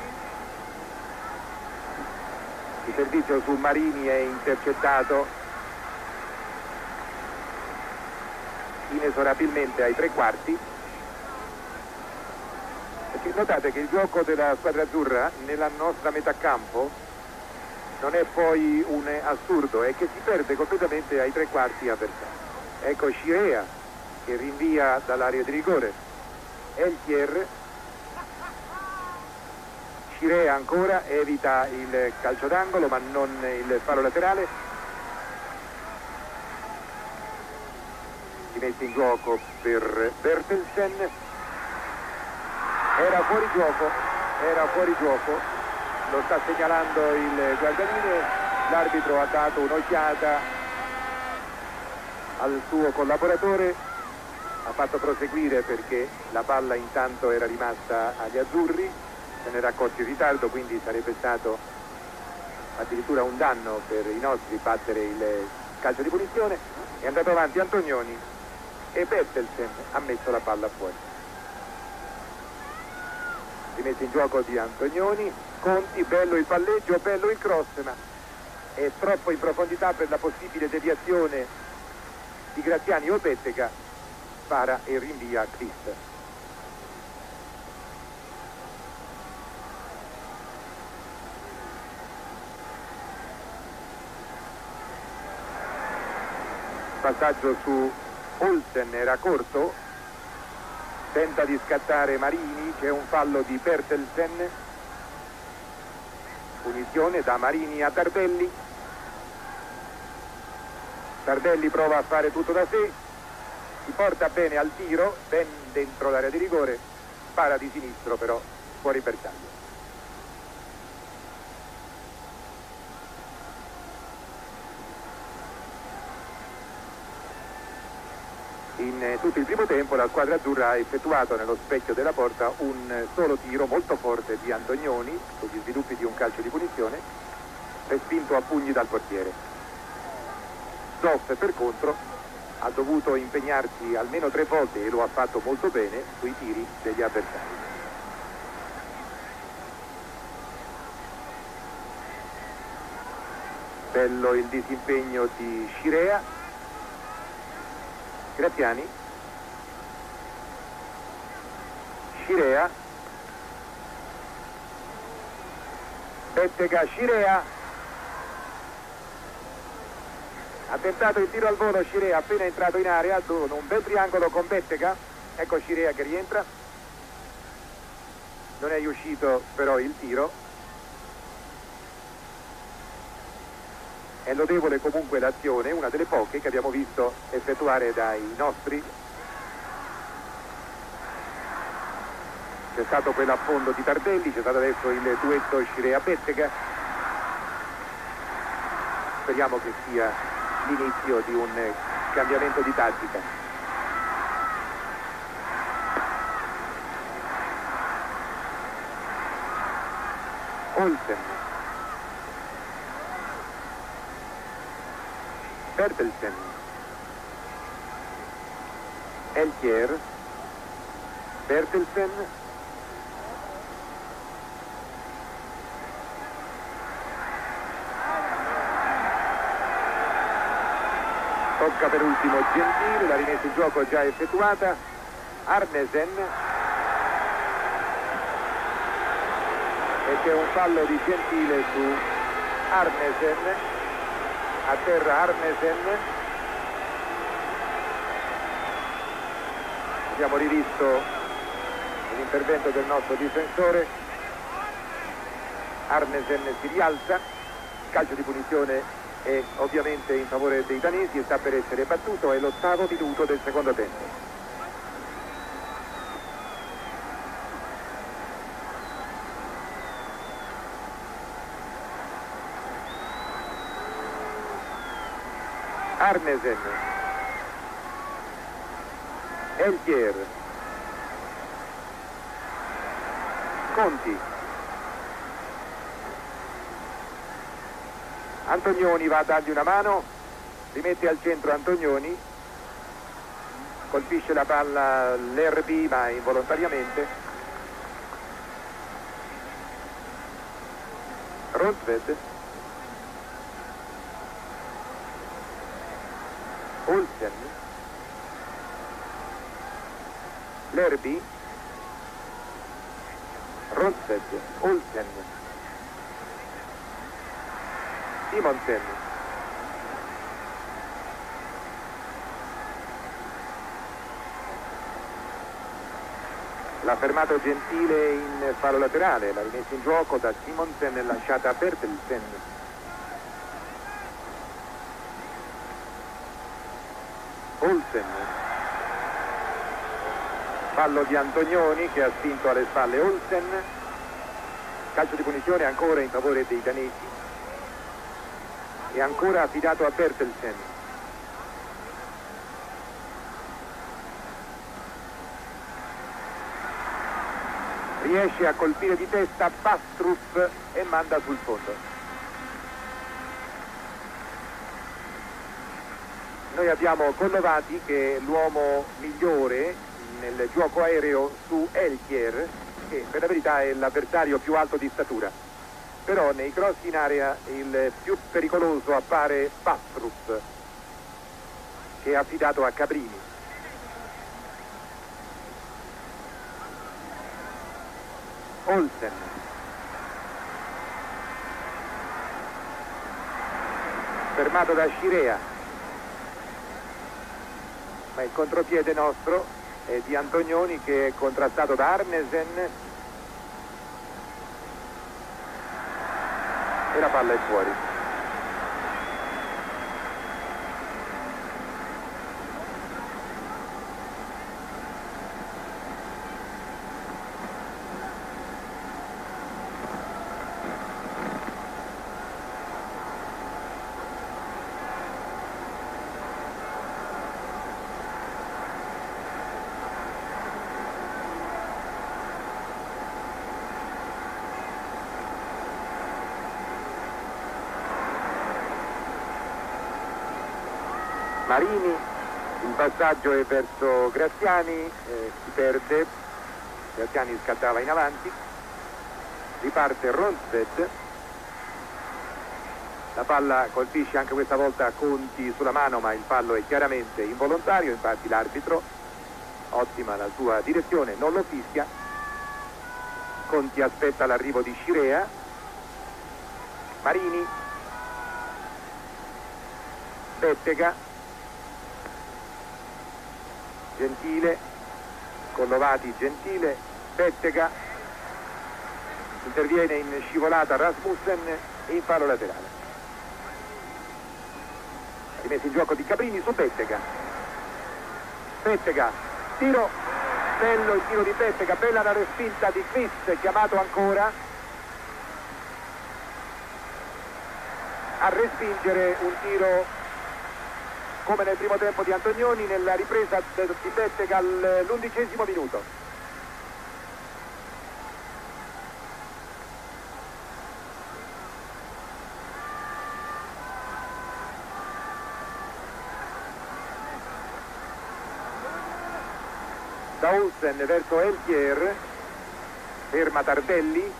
il servizio su Marini è intercettato inesorabilmente ai tre quarti, perché notate che il gioco della squadra azzurra nella nostra metà campo non è poi un assurdo, è che si perde completamente ai tre quarti avversari. Ecco Scirea che rinvia dall'area di rigore, Eltier, Scirea ancora, evita il calcio d'angolo ma non il fallo laterale. Mette in gioco per Bertelsen, era fuori gioco, era fuori gioco, lo sta segnalando il guardaline, l'arbitro ha dato un'occhiata al suo collaboratore, ha fatto proseguire perché la palla intanto era rimasta agli azzurri, se ne era accorto in ritardo, quindi sarebbe stato addirittura un danno per i nostri battere il calcio di punizione. È andato avanti Antonioni e Bertelsen ha messo la palla fuori. Rimessa in gioco di Antonioni, Conti, bello il palleggio, bello il cross, ma è troppo in profondità per la possibile deviazione di Graziani o Bettega, para e rinvia Chris. Passaggio su Olsen, era corto, tenta di scattare Marini, c'è un fallo di Bertelsen, punizione da Marini a Tardelli, Tardelli prova a fare tutto da sé, si porta bene al tiro, ben dentro l'area di rigore, spara di sinistro però fuori bersaglio. In eh, tutto il primo tempo la squadra azzurra ha effettuato nello specchio della porta un eh, solo tiro molto forte di Antonioni sugli sviluppi di un calcio di punizione, respinto a pugni dal portiere. Zoff per contro ha dovuto impegnarsi almeno tre volte, e lo ha fatto molto bene, sui tiri degli avversari. Bello il disimpegno di Scirea. Graziani, Scirea, Bettega, Scirea, ha tentato il tiro al volo Scirea appena entrato in area, con un bel triangolo con Bettega, ecco Scirea che rientra, non è riuscito però il tiro. È lodevole comunque l'azione, una delle poche che abbiamo visto effettuare dai nostri. C'è stato quell'affondo di Tardelli, c'è stato adesso il duetto Scirea-Bettega. Speriamo che sia l'inizio di un cambiamento di tattica. Olsen, Bertelsen, Elchier, Bertelsen, tocca per ultimo Gentile, la rimessa in gioco già effettuata, Arnesen, e c'è un fallo di Gentile su Arnesen. A terra Arnesen. Abbiamo rivisto l'intervento del nostro difensore. Arnesen si rialza, il calcio di punizione è ovviamente in favore dei danesi e sta per essere battuto, è l'ottavo minuto del secondo tempo. Arnesen, Elchier, Conti, Antonioni va a dargli una mano, rimette al centro Antonioni, colpisce la palla l'Erbi ma involontariamente. Ronsved, Olsen, Lerby, Ronsved, Olsen, Simonsen, l'ha fermato Gentile in fallo laterale, la rimessa in gioco da Simonsen lasciata a Bertelsen. Olsen, fallo di Antonioni che ha spinto alle spalle Olsen, calcio di punizione ancora in favore dei danesi e ancora affidato a Bertelsen. Riesce a colpire di testa Bastruf e manda sul fondo. Noi abbiamo Collovati che è l'uomo migliore nel gioco aereo su Elchier, che per la verità è l'avversario più alto di statura, però nei cross in area il più pericoloso appare Bastruf, che è affidato a Cabrini. Olsen, fermato da Scirea, ma il contropiede nostro è di Antonioni che è contrastato da Arnesen e la palla è fuori. Marini, il passaggio è verso Graziani, eh, si perde, Graziani scattava in avanti, riparte Ronsted, la palla colpisce anche questa volta Conti sulla mano, ma il fallo è chiaramente involontario, infatti l'arbitro, ottima la sua direzione, non lo fischia. Conti aspetta l'arrivo di Scirea, Marini, Bettega, Gentile, Collovati, Gentile, Bettega, interviene in scivolata Rasmussen e in fallo laterale. Rimesso in gioco di Cabrini su Bettega. Bettega, tiro, bello il tiro di Bettega, bella la respinta di Chris, chiamato ancora a respingere un tiro come nel primo tempo di Antonioni, nella ripresa di Bettega all'undicesimo minuto. Da Olsen verso Elchier, ferma Tardelli,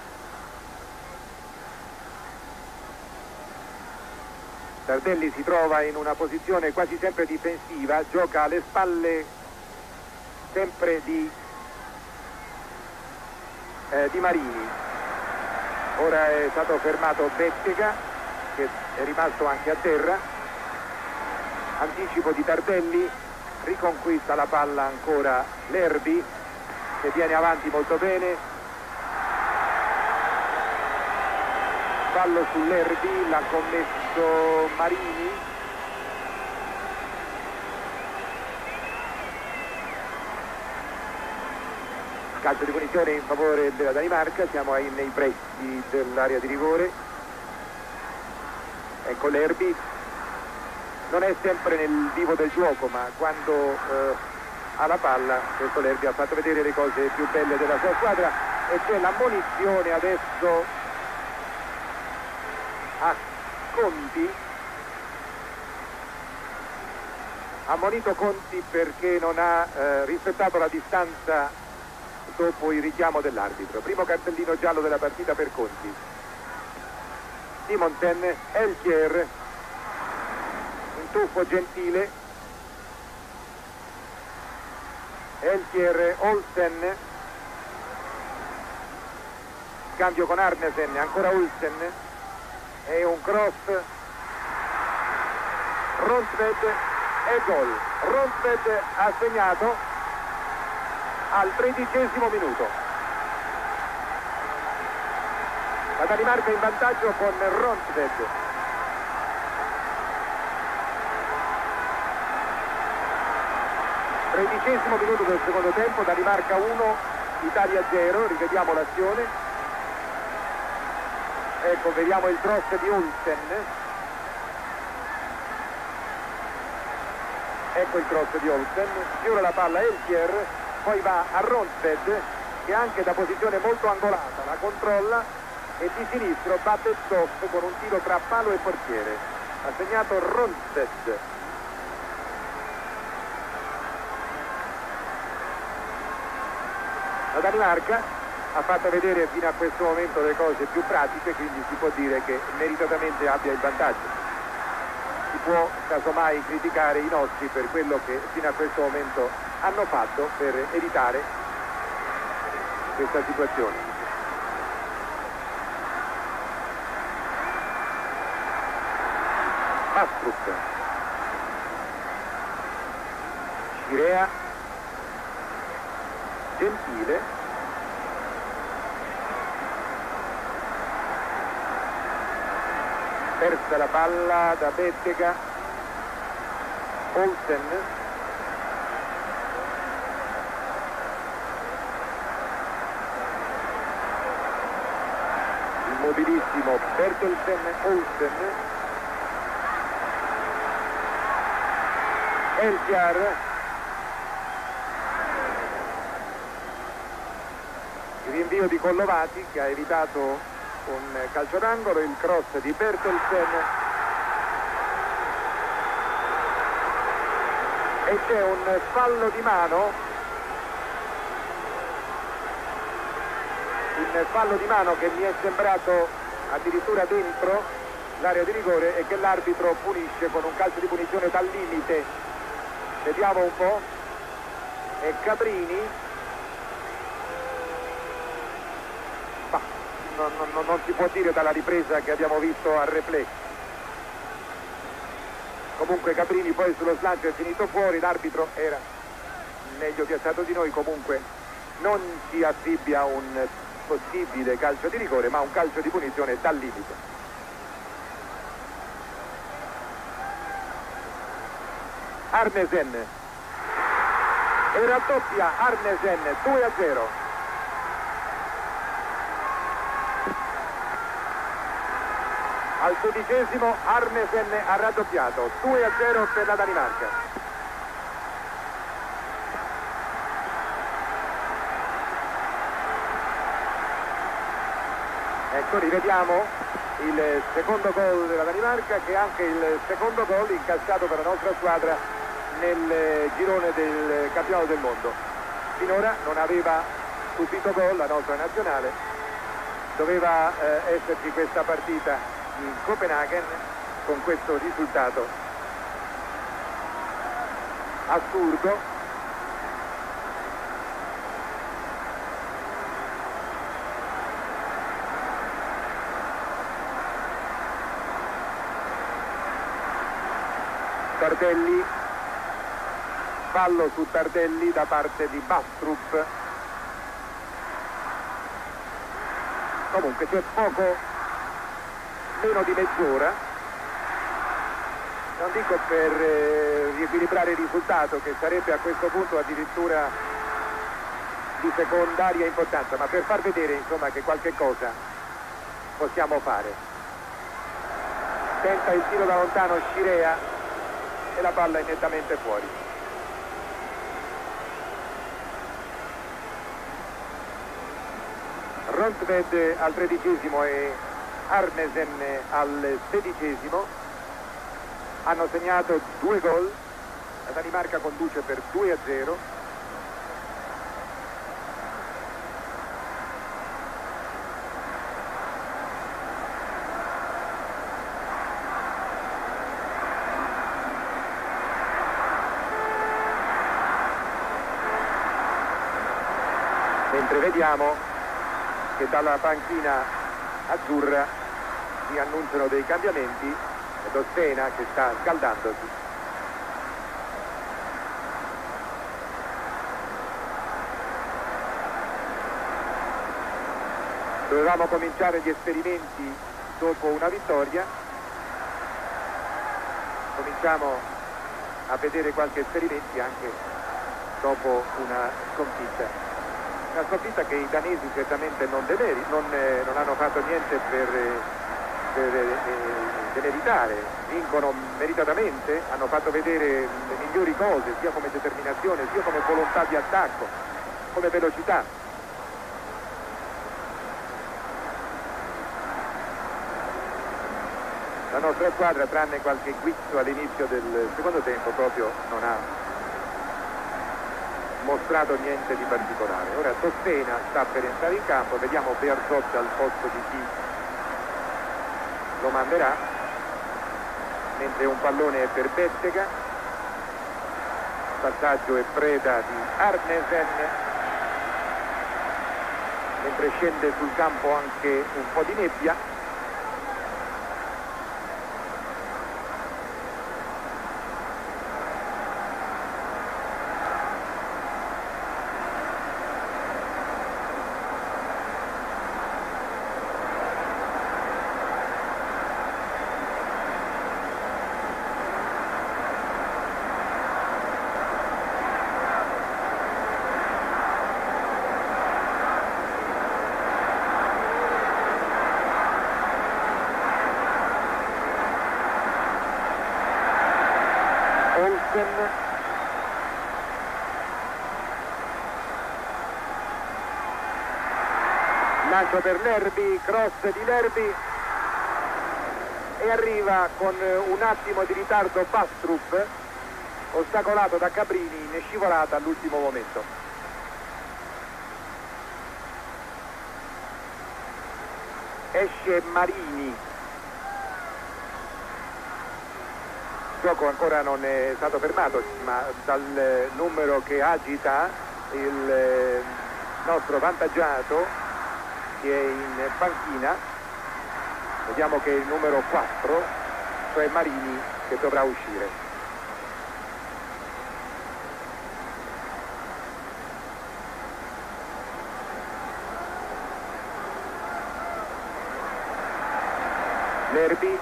Tardelli si trova in una posizione quasi sempre difensiva, gioca alle spalle sempre di, eh, di Marini. Ora è stato fermato Bettega, che è rimasto anche a terra, anticipo di Tardelli, riconquista la palla ancora Lerbi, che viene avanti molto bene, fallo su Lerbi, l'ha commesso Marini, calcio di punizione in favore della Danimarca, siamo ai, nei pressi dell'area di rigore. Ecco Lerbi, non è sempre nel vivo del gioco, ma quando eh, ha la palla, questo Lerbi ha fatto vedere le cose più belle della sua squadra, e c'è l'ammonizione adesso a Conti, ammonito Conti perché non ha eh, rispettato la distanza dopo il richiamo dell'arbitro. Primo cartellino giallo della partita per Conti. Simonsen, Elchier, tuffo Gentile, Elchier, Olsen, scambio con Arnesen, ancora Olsen, e un cross, Ronsved e gol. Ronsved ha segnato al tredicesimo minuto. La Danimarca in vantaggio con Ronsved. Tredicesimo minuto del secondo tempo, Danimarca uno, Italia zero, rivediamo l'azione. Ecco, vediamo il cross di Olsen. Ecco il cross di Olsen, sfiora la palla Elchier, poi va a Ronsved, che anche da posizione molto angolata la controlla e di sinistro batte il stop con un tiro tra palo e portiere. Ha segnato Ronsved. La Danimarca ha fatto vedere fino a questo momento le cose più pratiche, quindi si può dire che meritatamente abbia il vantaggio. Si può casomai criticare i nostri per quello che fino a questo momento hanno fatto per evitare questa situazione. Astrup, Scirea, Gentile, persa la palla da Bettega, Olsen, immobilissimo Bertelsen, Olsen, Elchiar, il rinvio di Collovati che ha evitato un calcio d'angolo, il cross di Bertelsen e c'è un fallo di mano, un fallo di mano che mi è sembrato addirittura dentro l'area di rigore e che l'arbitro punisce con un calcio di punizione dal limite. Vediamo un po', è Caprini, ma non, non, non si può dire dalla ripresa che abbiamo visto al replay. Comunque Caprini poi sullo slancio è finito fuori, l'arbitro era meglio piazzato di noi, comunque non si affibbia un possibile calcio di rigore ma un calcio di punizione dal limite. Arnesen e raddoppia Arnesen, due a zero. Al sedicesimo Arnesen ha raddoppiato, due a zero per la Danimarca. Ecco, rivediamo il secondo gol della Danimarca, che è anche il secondo gol incassato per la nostra squadra nel girone del campionato del mondo. Finora non aveva subito gol la nostra nazionale, doveva eh, esserci questa partita in Copenaghen con questo risultato assurdo. Tardelli, fallo su Tardelli da parte di Bastrup. Comunque c'è poco meno di mezz'ora, non dico per eh, riequilibrare il risultato, che sarebbe a questo punto addirittura di secondaria importanza, ma per far vedere insomma che qualche cosa possiamo fare. Tenta il tiro da lontano Scirea e la palla è nettamente fuori. Rontved al tredicesimo e Arnesen al sedicesimo hanno segnato due gol, la Danimarca conduce per due a zero. Mentre vediamo che dalla panchina azzurra si annunciano dei cambiamenti, ed Ossena che sta scaldandosi. Dovevamo cominciare gli esperimenti dopo una vittoria, cominciamo a vedere qualche esperimenti anche dopo una sconfitta. Una sconfitta che i danesi certamente non, demeri, non, eh, non hanno fatto niente per, eh, per eh, demeritare, vincono meritatamente, hanno fatto vedere le migliori cose sia come determinazione sia come volontà di attacco, come velocità. La nostra squadra, tranne qualche guizzo all'inizio del secondo tempo, proprio non ha mostrato niente di particolare. Ora Tossena sta per entrare in campo, vediamo Bearzot al posto di chi lo manderà, mentre un pallone è per Bettega, passaggio e preda di Arnesen, mentre scende sul campo anche un po' di nebbia. Lancio per Lerby, cross di Lerby e arriva con un attimo di ritardo Bastrup ostacolato da Cabrini in scivolata all'ultimo momento. Esce Marini, il gioco ancora non è stato fermato, ma dal numero che agita il nostro vantaggiato, che è in panchina, vediamo che è il numero quattro, cioè Marini, che dovrà uscire. Lerbi,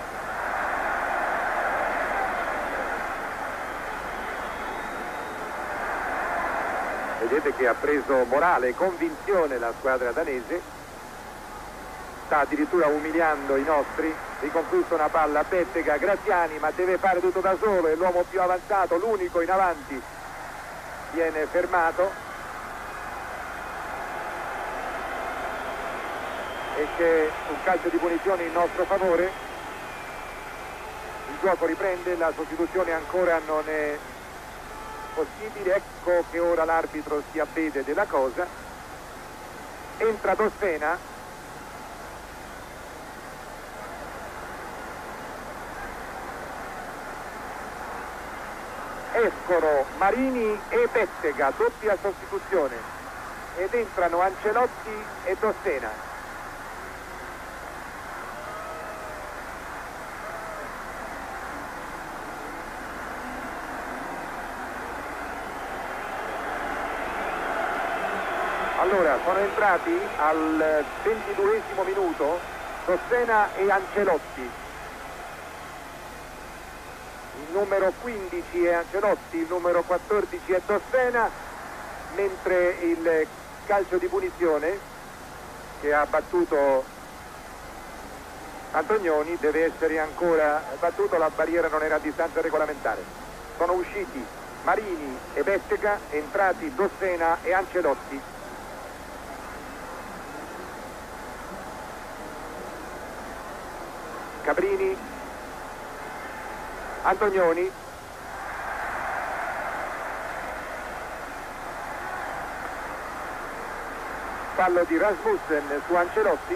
vedete che ha preso morale e convinzione la squadra danese, sta addirittura umiliando i nostri. Riconquista una palla a Bettega, Graziani, ma deve fare tutto da solo, è l'uomo più avanzato, l'unico in avanti, viene fermato. E c'è un calcio di punizione in nostro favore. Il gioco riprende, la sostituzione ancora non è possibile. Ecco che ora l'arbitro si avvede della cosa. Entra Dossena, escono Marini e Bettega, doppia sostituzione, ed entrano Ancelotti e Dossena. Allora, sono entrati al ventiduesimo minuto Dossena e Ancelotti. Il numero quindici è Ancelotti, il numero quattordici è Dossena, mentre il calcio di punizione che ha battuto Antonioni deve essere ancora battuto, la barriera non era a distanza regolamentare. Sono usciti Marini e Bettega, entrati Dossena e Ancelotti. Cabrini, Antonioni, fallo di Rasmussen su Ancelotti,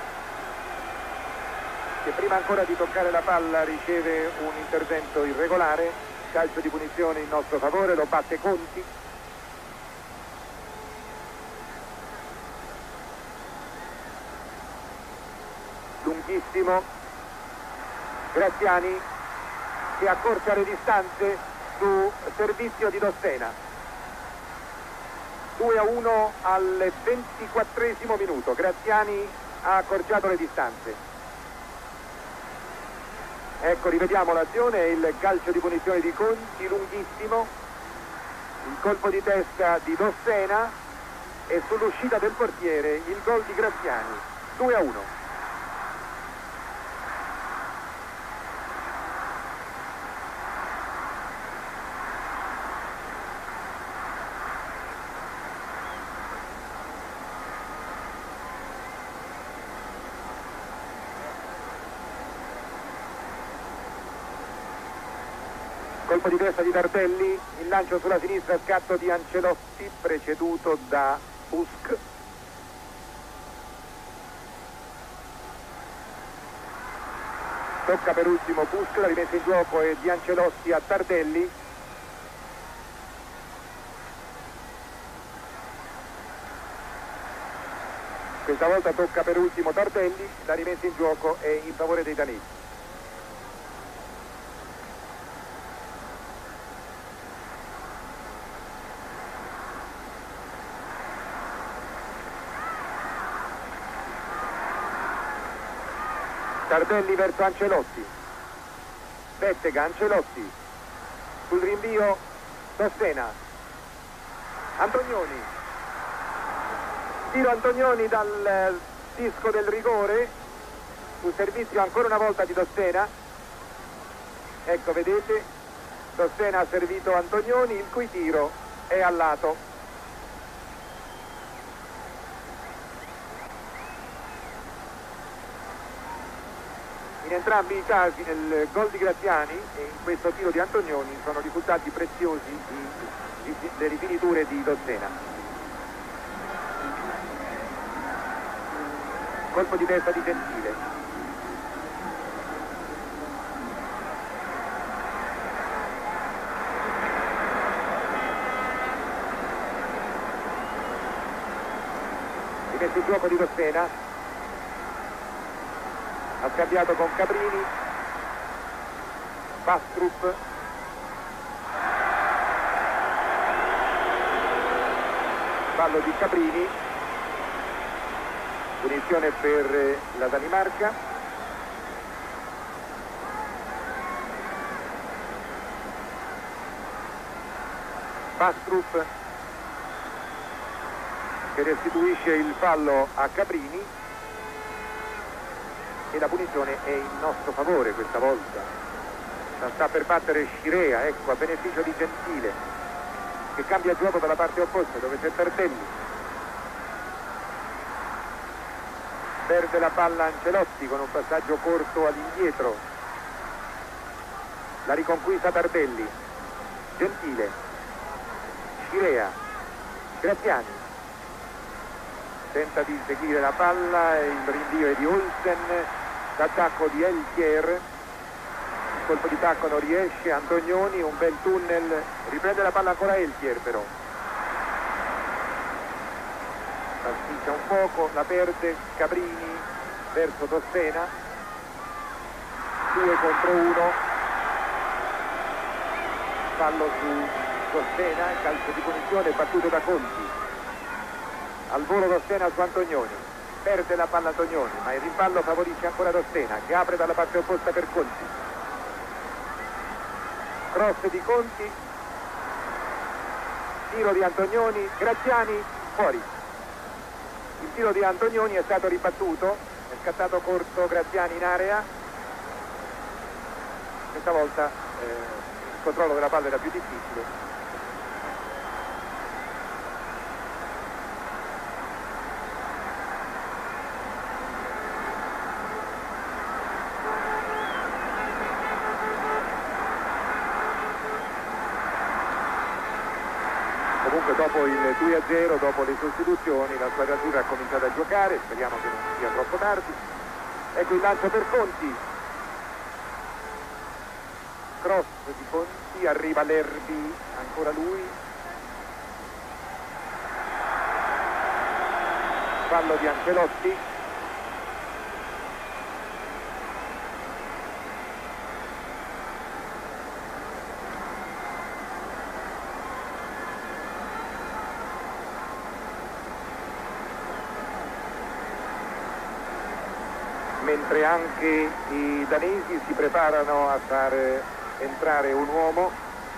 che prima ancora di toccare la palla riceve un intervento irregolare. Calcio di punizione in nostro favore, lo batte Conti. Lunghissimo Graziani, che accorcia le distanze su servizio di Dossena. due a uno al ventiquattresimo minuto. Graziani ha accorciato le distanze. Ecco, rivediamo l'azione, il calcio di punizione di Conti, lunghissimo, il colpo di testa di Dossena e sull'uscita del portiere il gol di Graziani. due a uno. Colpo di testa di Tardelli, il lancio sulla sinistra, scatto di Ancelotti preceduto da Busk. Tocca per ultimo Busk, la rimessa in gioco è di Ancelotti a Tardelli. Questa volta tocca per ultimo Tardelli, la rimessa in gioco è in favore dei danesi. Tardelli verso Ancelotti, Bettega, Ancelotti, sul rinvio Dossena, Antonioni, tiro Antonioni dal disco del rigore, sul servizio ancora una volta di Dossena. Ecco, vedete, Dossena ha servito Antonioni, il cui tiro è al lato. In entrambi i casi nel gol di Graziani e in questo tiro di Antonioni sono risultati preziosi i, i, le rifiniture di Dossena. Colpo di testa di Gentile. Rimessa in gioco di Dossena. Ha scambiato con Caprini. Bastrup. Fallo di Caprini. Punizione per la Danimarca. Bastrup che restituisce il fallo a Caprini. E la punizione è in nostro favore questa volta. La sta per battere Scirea, ecco, a beneficio di Gentile, che cambia gioco dalla parte opposta dove c'è Tardelli. Perde la palla Ancelotti con un passaggio corto all'indietro. La riconquista Tardelli. Gentile. Scirea. Graziani. Tenta di seguire la palla, il rinvio è di Olsen, l'attacco di Elchier, il colpo di tacco non riesce, Antonioni, un bel tunnel, riprende la palla ancora Elchier però. Pasticcia un poco, la perde Caprini verso Dossena, due contro uno, fallo su Dossena, calcio di punizione battuto da Conti. Al volo Dossena su Antonioni, perde la palla Antonioni, ma il rimpallo favorisce ancora Dossena che apre dalla parte opposta per Conti. Cross di Conti, tiro di Antonioni, Graziani fuori. Il tiro di Antonioni è stato ribattuto, è scattato corto Graziani in area. Questa volta eh, il controllo della palla era più difficile. Comunque dopo il due a zero, dopo le sostituzioni, la squadra azzurra ha cominciato a giocare, speriamo che non sia troppo tardi. Ecco il lancio per Conti. Cross di Conti, arriva Lerbi, ancora lui. Fallo di Ancelotti. Mentre anche i danesi si preparano a far entrare un uomo,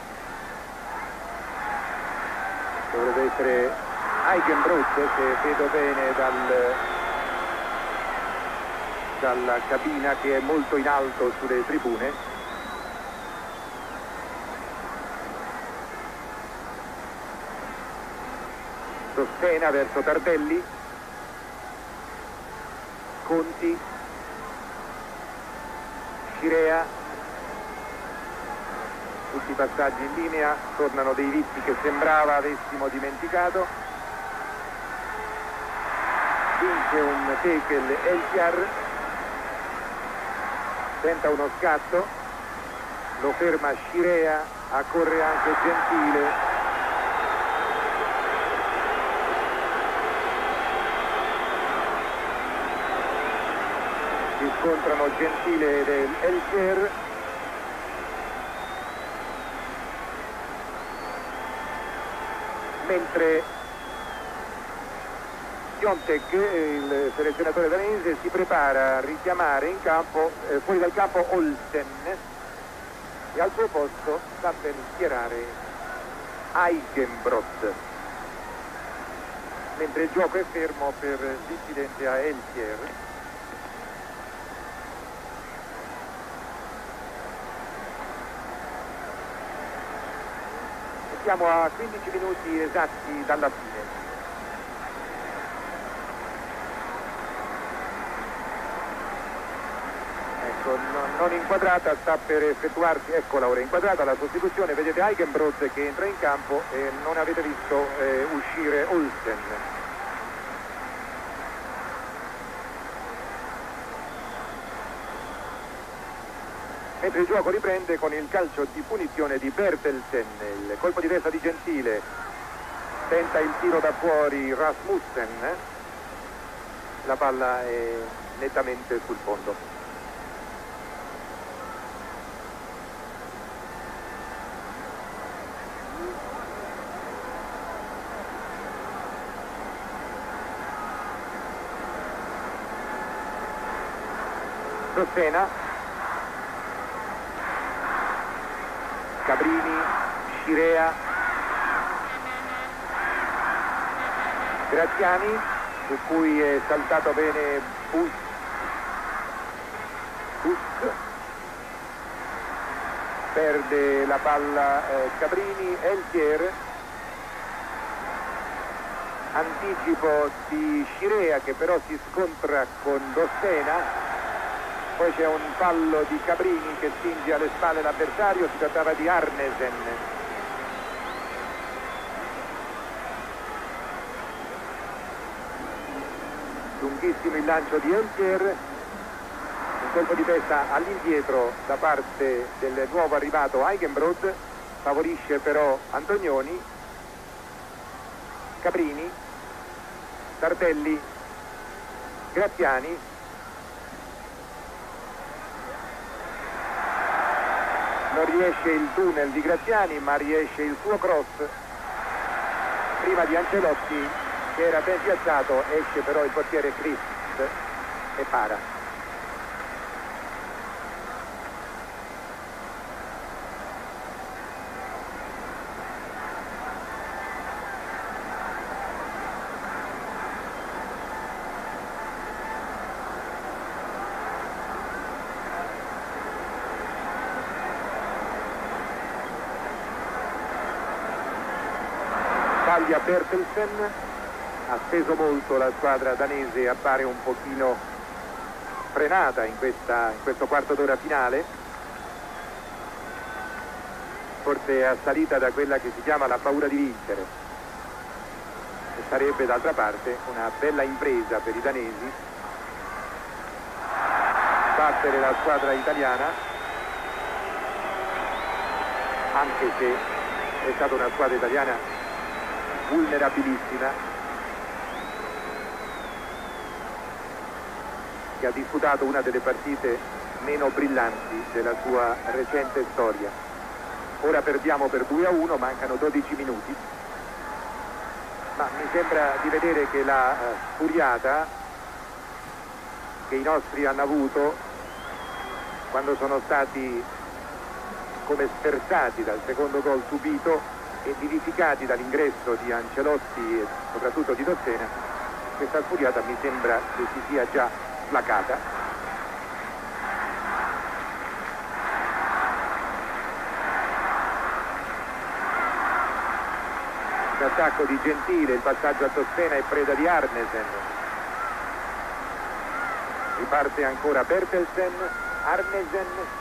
dovrebbe essere Eichenbrod, che vedo bene dal, dalla cabina che è molto in alto sulle tribune. Dossena verso Tardelli. Conti. Scirea, tutti i passaggi in linea, tornano dei vizi che sembrava avessimo dimenticato. Vince un tackle Elchiar, tenta uno scatto, lo ferma Scirea, accorre anche Gentile. Si scontrano Gentile ed Elchier. Mentre Piontek, il selezionatore danese, si prepara a richiamare in campo, eh, fuori dal campo Olsen, e al suo posto sta per schierare Eichenbrod, mentre il gioco è fermo per l'incidente a Elchier. Siamo a quindici minuti esatti dalla fine. ecco, non, non inquadrata, sta per effettuarsi, eccola ora inquadrata la sostituzione, vedete Eichenbrod che entra in campo e non avete visto eh, uscire Olsen. Mentre il gioco riprende con il calcio di punizione di Bertelsen, il colpo di testa di Gentile, tenta il tiro da fuori Rasmussen, la palla è nettamente sul fondo. Dossena, Cabrini, Scirea, Graziani, su cui è saltato bene Bus, Bus. Perde la palla eh, Cabrini, Eltier, anticipo di Scirea che però si scontra con Dossena. Poi c'è un fallo di Cabrini che spinge alle spalle l'avversario, si trattava di Arnesen. Lunghissimo il lancio di Eltier, un colpo di testa all'indietro da parte del nuovo arrivato Eichenbrod, favorisce però Antonioni, Cabrini, Tardelli, Graziani. Non riesce il tunnel di Graziani, ma riesce il suo cross prima di Ancelotti che era ben piazzato, esce però il portiere Christ e para. A Bertelsen, ha speso molto la squadra danese, appare un pochino frenata in, questa, in questo quarto d'ora finale, forse è assalita da quella che si chiama la paura di vincere, e sarebbe d'altra parte una bella impresa per i danesi battere la squadra italiana, anche se è stata una squadra italiana vulnerabilissima, che ha disputato una delle partite meno brillanti della sua recente storia. Ora perdiamo per due a uno, mancano dodici minuti, ma mi sembra di vedere che la uh, furiata che i nostri hanno avuto quando sono stati come sferzati dal secondo gol subito e vivificati dall'ingresso di Ancelotti e soprattutto di Dossena, questa sfuriata mi sembra che si sia già placata. L'attacco di Gentile, il passaggio a Dossena e preda di Arnesen. Riparte ancora Bertelsen, Arnesen.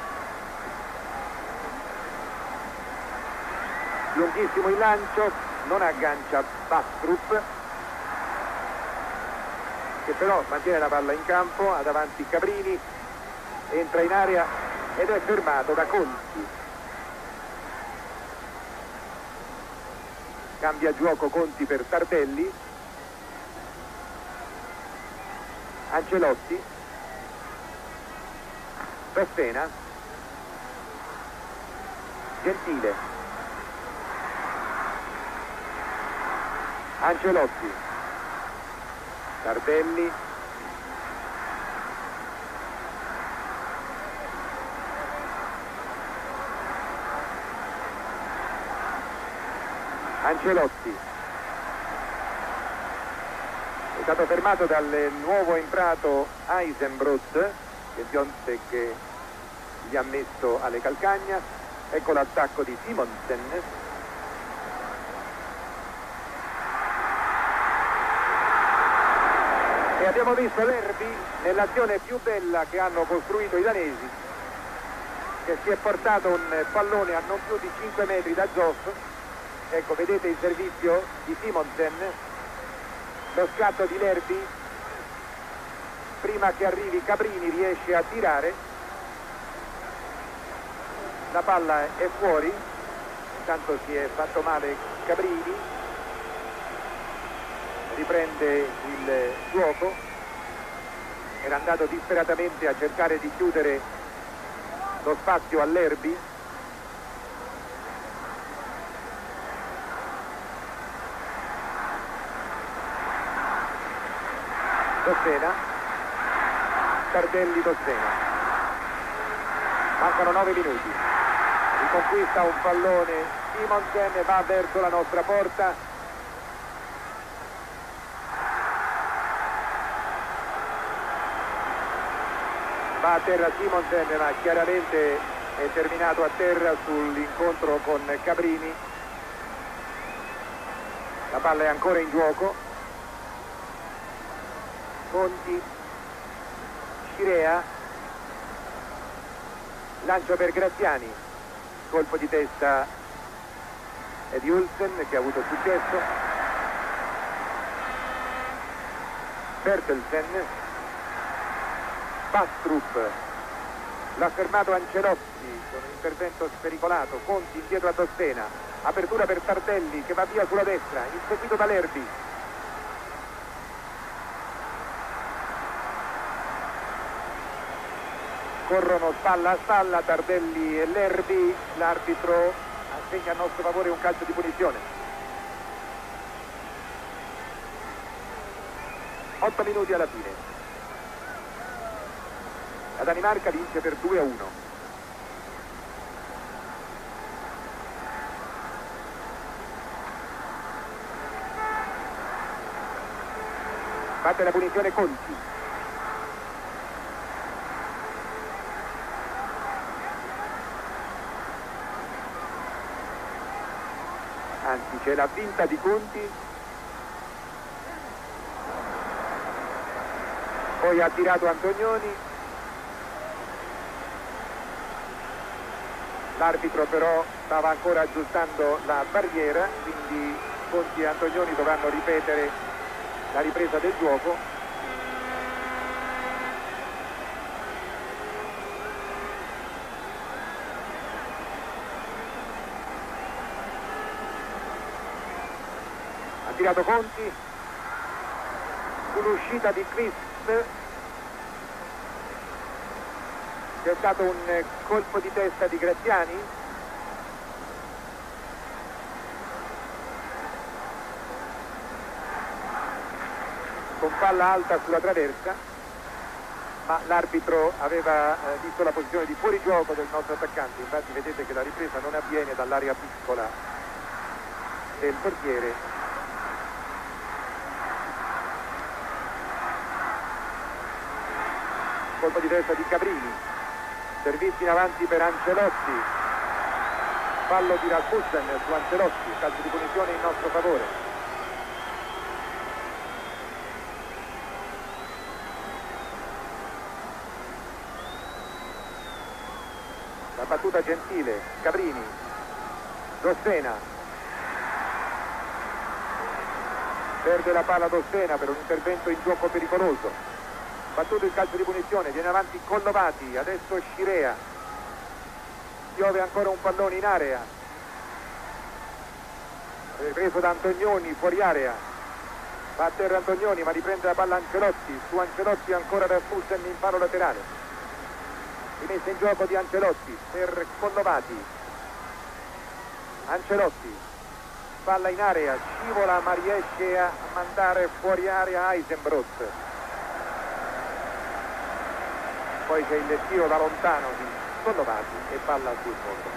Lunghissimo il lancio, non aggancia Bastrup, che però mantiene la palla in campo, ha davanti Cabrini, entra in area ed è fermato da Conti. Cambia gioco Conti per Tardelli, Ancelotti, Dossena, Gentile, Ancelotti, Tardelli, Ancelotti è stato fermato dal nuovo entrato Eichenbrod, che Piontek gli ha messo alle calcagna. Ecco l'attacco di Simonsen. E abbiamo visto l'Erbi nell'azione più bella che hanno costruito i danesi, che si è portato un pallone a non più di cinque metri da Zoff. Ecco, vedete il servizio di Simonsen, lo scatto di Lerby, prima che arrivi Cabrini riesce a tirare, la palla è fuori, intanto si è fatto male Cabrini, riprende il gioco, era andato disperatamente a cercare di chiudere lo spazio all'Erbi. Dossena, Tardelli Dossena, mancano nove minuti, riconquista un pallone Simonsen e va verso la nostra porta. Va a terra Simonsen, ma chiaramente è terminato a terra sull'incontro con Cabrini. La palla è ancora in gioco. Conti, Scirea, lancio per Graziani, colpo di testa è di Ulsen che ha avuto successo. Bertelsen, Bastrup, l'ha fermato Ancelotti con un intervento spericolato. Conti indietro a Dossena, apertura per Tardelli che va via sulla destra, inseguito da Lerby. Corrono spalla a spalla Tardelli e Lerby, l'arbitro assegna a nostro favore un calcio di punizione. otto minuti alla fine. La Danimarca vince per due a uno. Batte la punizione Conti. Anzi, c'è la finta di Conti, poi ha tirato Antonioni, l'arbitro però stava ancora aggiustando la barriera, quindi Conti e Antonioni dovranno ripetere la ripresa del gioco. Tirato Conti sull'uscita di Christ, c'è stato un colpo di testa di Graziani, con palla alta sulla traversa, ma l'arbitro aveva eh, visto la posizione di fuorigioco del nostro attaccante. Infatti vedete che la ripresa non avviene dall'area piccola del portiere. Colpo di testa di Cabrini, servizi in avanti per Ancelotti, fallo di Rasmussen su Ancelotti, calcio di punizione in nostro favore. La battuta gentile, Cabrini, Dossena, perde la palla Dossena per un intervento in gioco pericoloso. Battuto il calcio di punizione, viene avanti Collovati, adesso Scirea, piove ancora un pallone in area, ripreso da Antonioni, fuori area, va a terra Antonioni ma riprende la palla Ancelotti, su Ancelotti ancora Rasmussen in palo laterale, rimessa in gioco di Ancelotti per Collovati, Ancelotti, palla in area, scivola ma riesce a mandare fuori area Eisenbrot. Poi c'è il tiro da lontano di Collovati e palla sul fondo.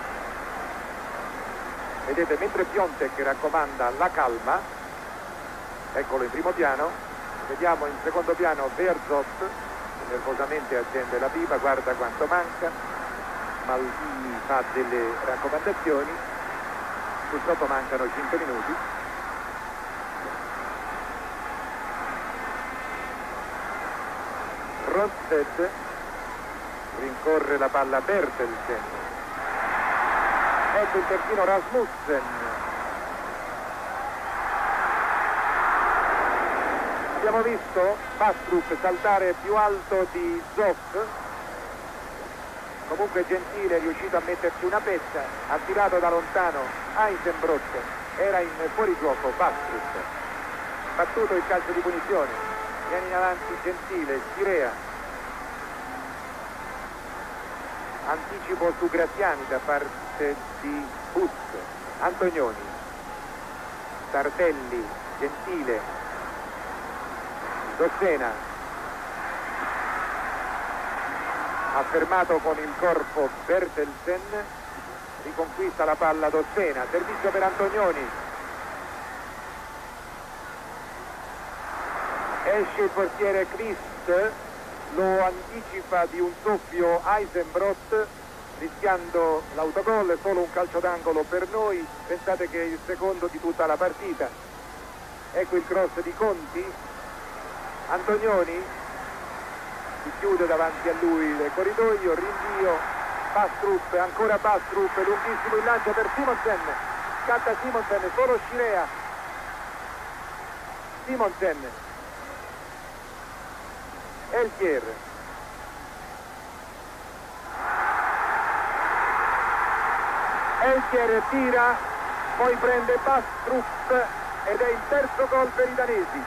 Vedete, mentre Piontek raccomanda la calma, eccolo in primo piano, vediamo in secondo piano Berzot, che nervosamente accende la pipa, guarda quanto manca, Maldini fa delle raccomandazioni, purtroppo mancano cinque minuti. Ronstedt, rincorre la palla Bertelsen, ecco il terzino Rasmussen, abbiamo visto Bastrup saltare più alto di Zoff, comunque Gentile è riuscito a metterci una pezza, ha tirato da lontano Eisenbrot, era in fuorigioco Bastrup, battuto il calcio di punizione, viene in avanti Gentile, Scirea, anticipo su Graziani da parte di Bus, Antonioni, Tardelli, Gentile, Dossena, affermato con il corpo Bertelsen, riconquista la palla Dossena, servizio per Antonioni, esce il portiere Christ, lo anticipa di un soffio Eisenbrot, rischiando l'autogol, solo un calcio d'angolo per noi, pensate che è il secondo di tutta la partita. Ecco il cross di Conti, Antonioni si chiude davanti a lui il corridoio, rinvio, Bastrup, ancora Bastrup, lunghissimo il lancio per Simonsen, scatta Simonsen, solo Scirea, Simonsen, Elchier, Elchier tira, poi prende Bastrup ed è il terzo gol per i danesi.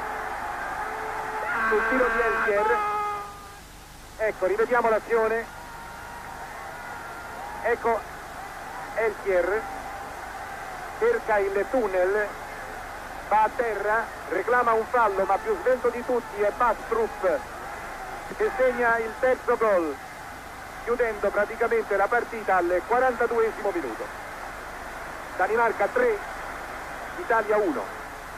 Sul tiro di Elchier, ecco, rivediamo l'azione, ecco Elchier, cerca il tunnel, va a terra, reclama un fallo, ma più svelto di tutti è Bastrup che segna il terzo gol, chiudendo praticamente la partita al quarantaduesimo minuto. Danimarca tre, Italia uno.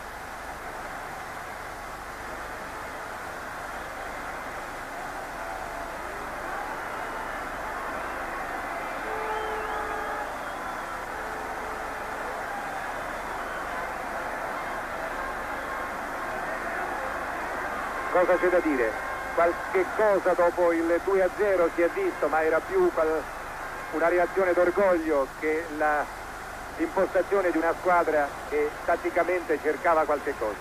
Cosa c'è da dire? Qualche cosa dopo il due a zero si è visto, ma era più una reazione d'orgoglio che la, l'impostazione di una squadra che tatticamente cercava qualche cosa.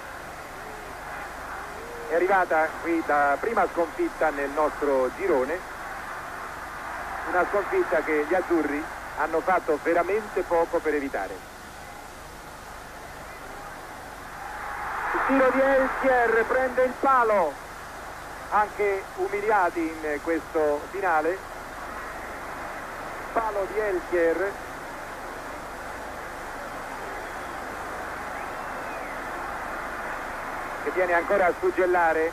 È arrivata qui la prima sconfitta nel nostro girone, una sconfitta che gli azzurri hanno fatto veramente poco per evitare. Tiro di Elchier, prende il palo, anche umiliati in questo finale, palo di Elchier, che viene ancora a suggellare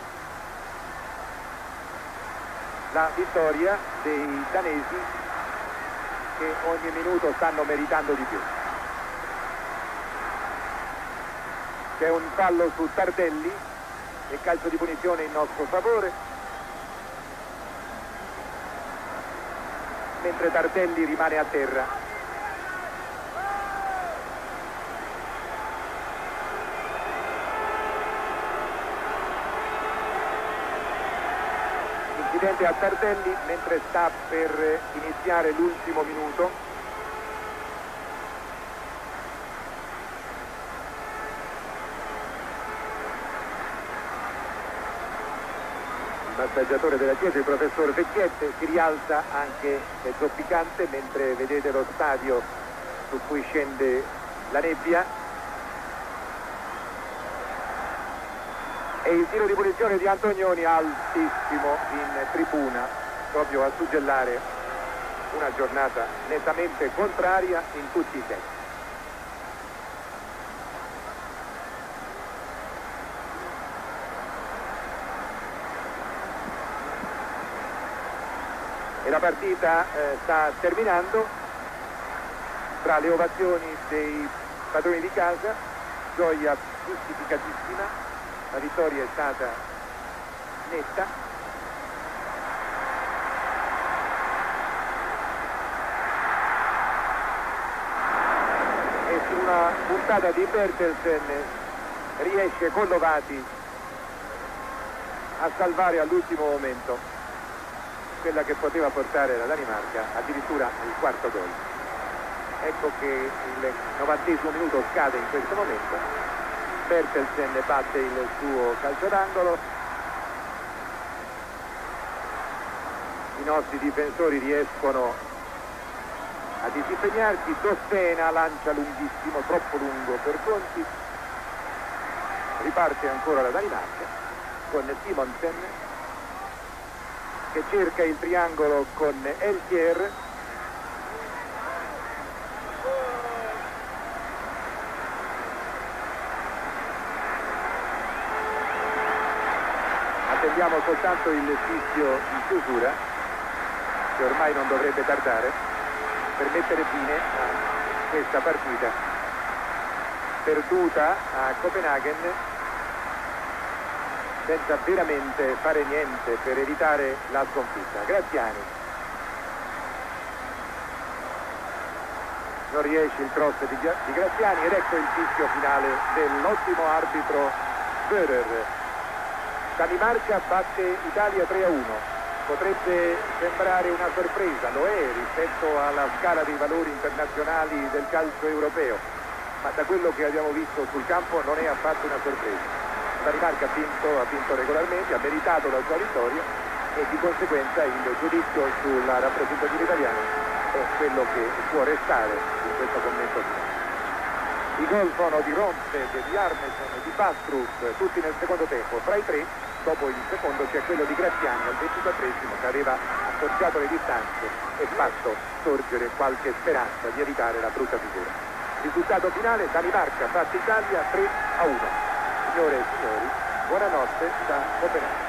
la vittoria dei danesi, che ogni minuto stanno meritando di più. C'è un fallo su Tardelli e calcio di punizione in nostro favore, mentre Tardelli rimane a terra. Incidente a Tardelli mentre sta per iniziare l'ultimo minuto. Massaggiatore della Chiesa, il professor Vecchiette, si rialza anche zoppicante mentre vedete lo stadio su cui scende la nebbia, e il tiro di punizione di Antonioni altissimo in tribuna, proprio a suggellare una giornata nettamente contraria in tutti i sensi. E la partita eh, sta terminando, tra le ovazioni dei padroni di casa, gioia giustificatissima, la vittoria è stata netta. E su una puntata di Bertelsen riesce con Lovati a salvare all'ultimo momento quella che poteva portare la Danimarca addirittura al quarto gol. Ecco che il novantesimo minuto scade in questo momento. Bertelsen batte il suo calcio d'angolo. I nostri difensori riescono a disimpegnarsi. Dostena lancia lunghissimo, troppo lungo per Conti. Riparte ancora la Danimarca con Simonsen che cerca il triangolo con Eltier. Attendiamo soltanto il fischio di chiusura, che ormai non dovrebbe tardare, per mettere fine a questa partita perduta a Copenaghen, senza veramente fare niente per evitare la sconfitta. Graziani non riesce il cross di, di Graziani, ed ecco il fischio finale dell'ottimo arbitro Böhrer. Danimarca batte Italia tre a uno. Potrebbe sembrare una sorpresa, lo è rispetto alla scala dei valori internazionali del calcio europeo, ma da quello che abbiamo visto sul campo non è affatto una sorpresa. La Danimarca ha vinto, ha vinto regolarmente, ha meritato la sua vittoria, e di conseguenza il giudizio sulla rappresentazione italiana è quello che può restare in questo commento finale. I gol sono di Ronstedt, di Arneson e di Bastrup, tutti nel secondo tempo. Fra i tre, dopo il secondo, c'è quello di Graziani al ventiquattresimo, che aveva accorciato le distanze e fatto sorgere qualche speranza di evitare la brutta figura. Risultato finale: Danimarca batte Italia tre a uno. Signore e signori, buonanotte da Copenaghen.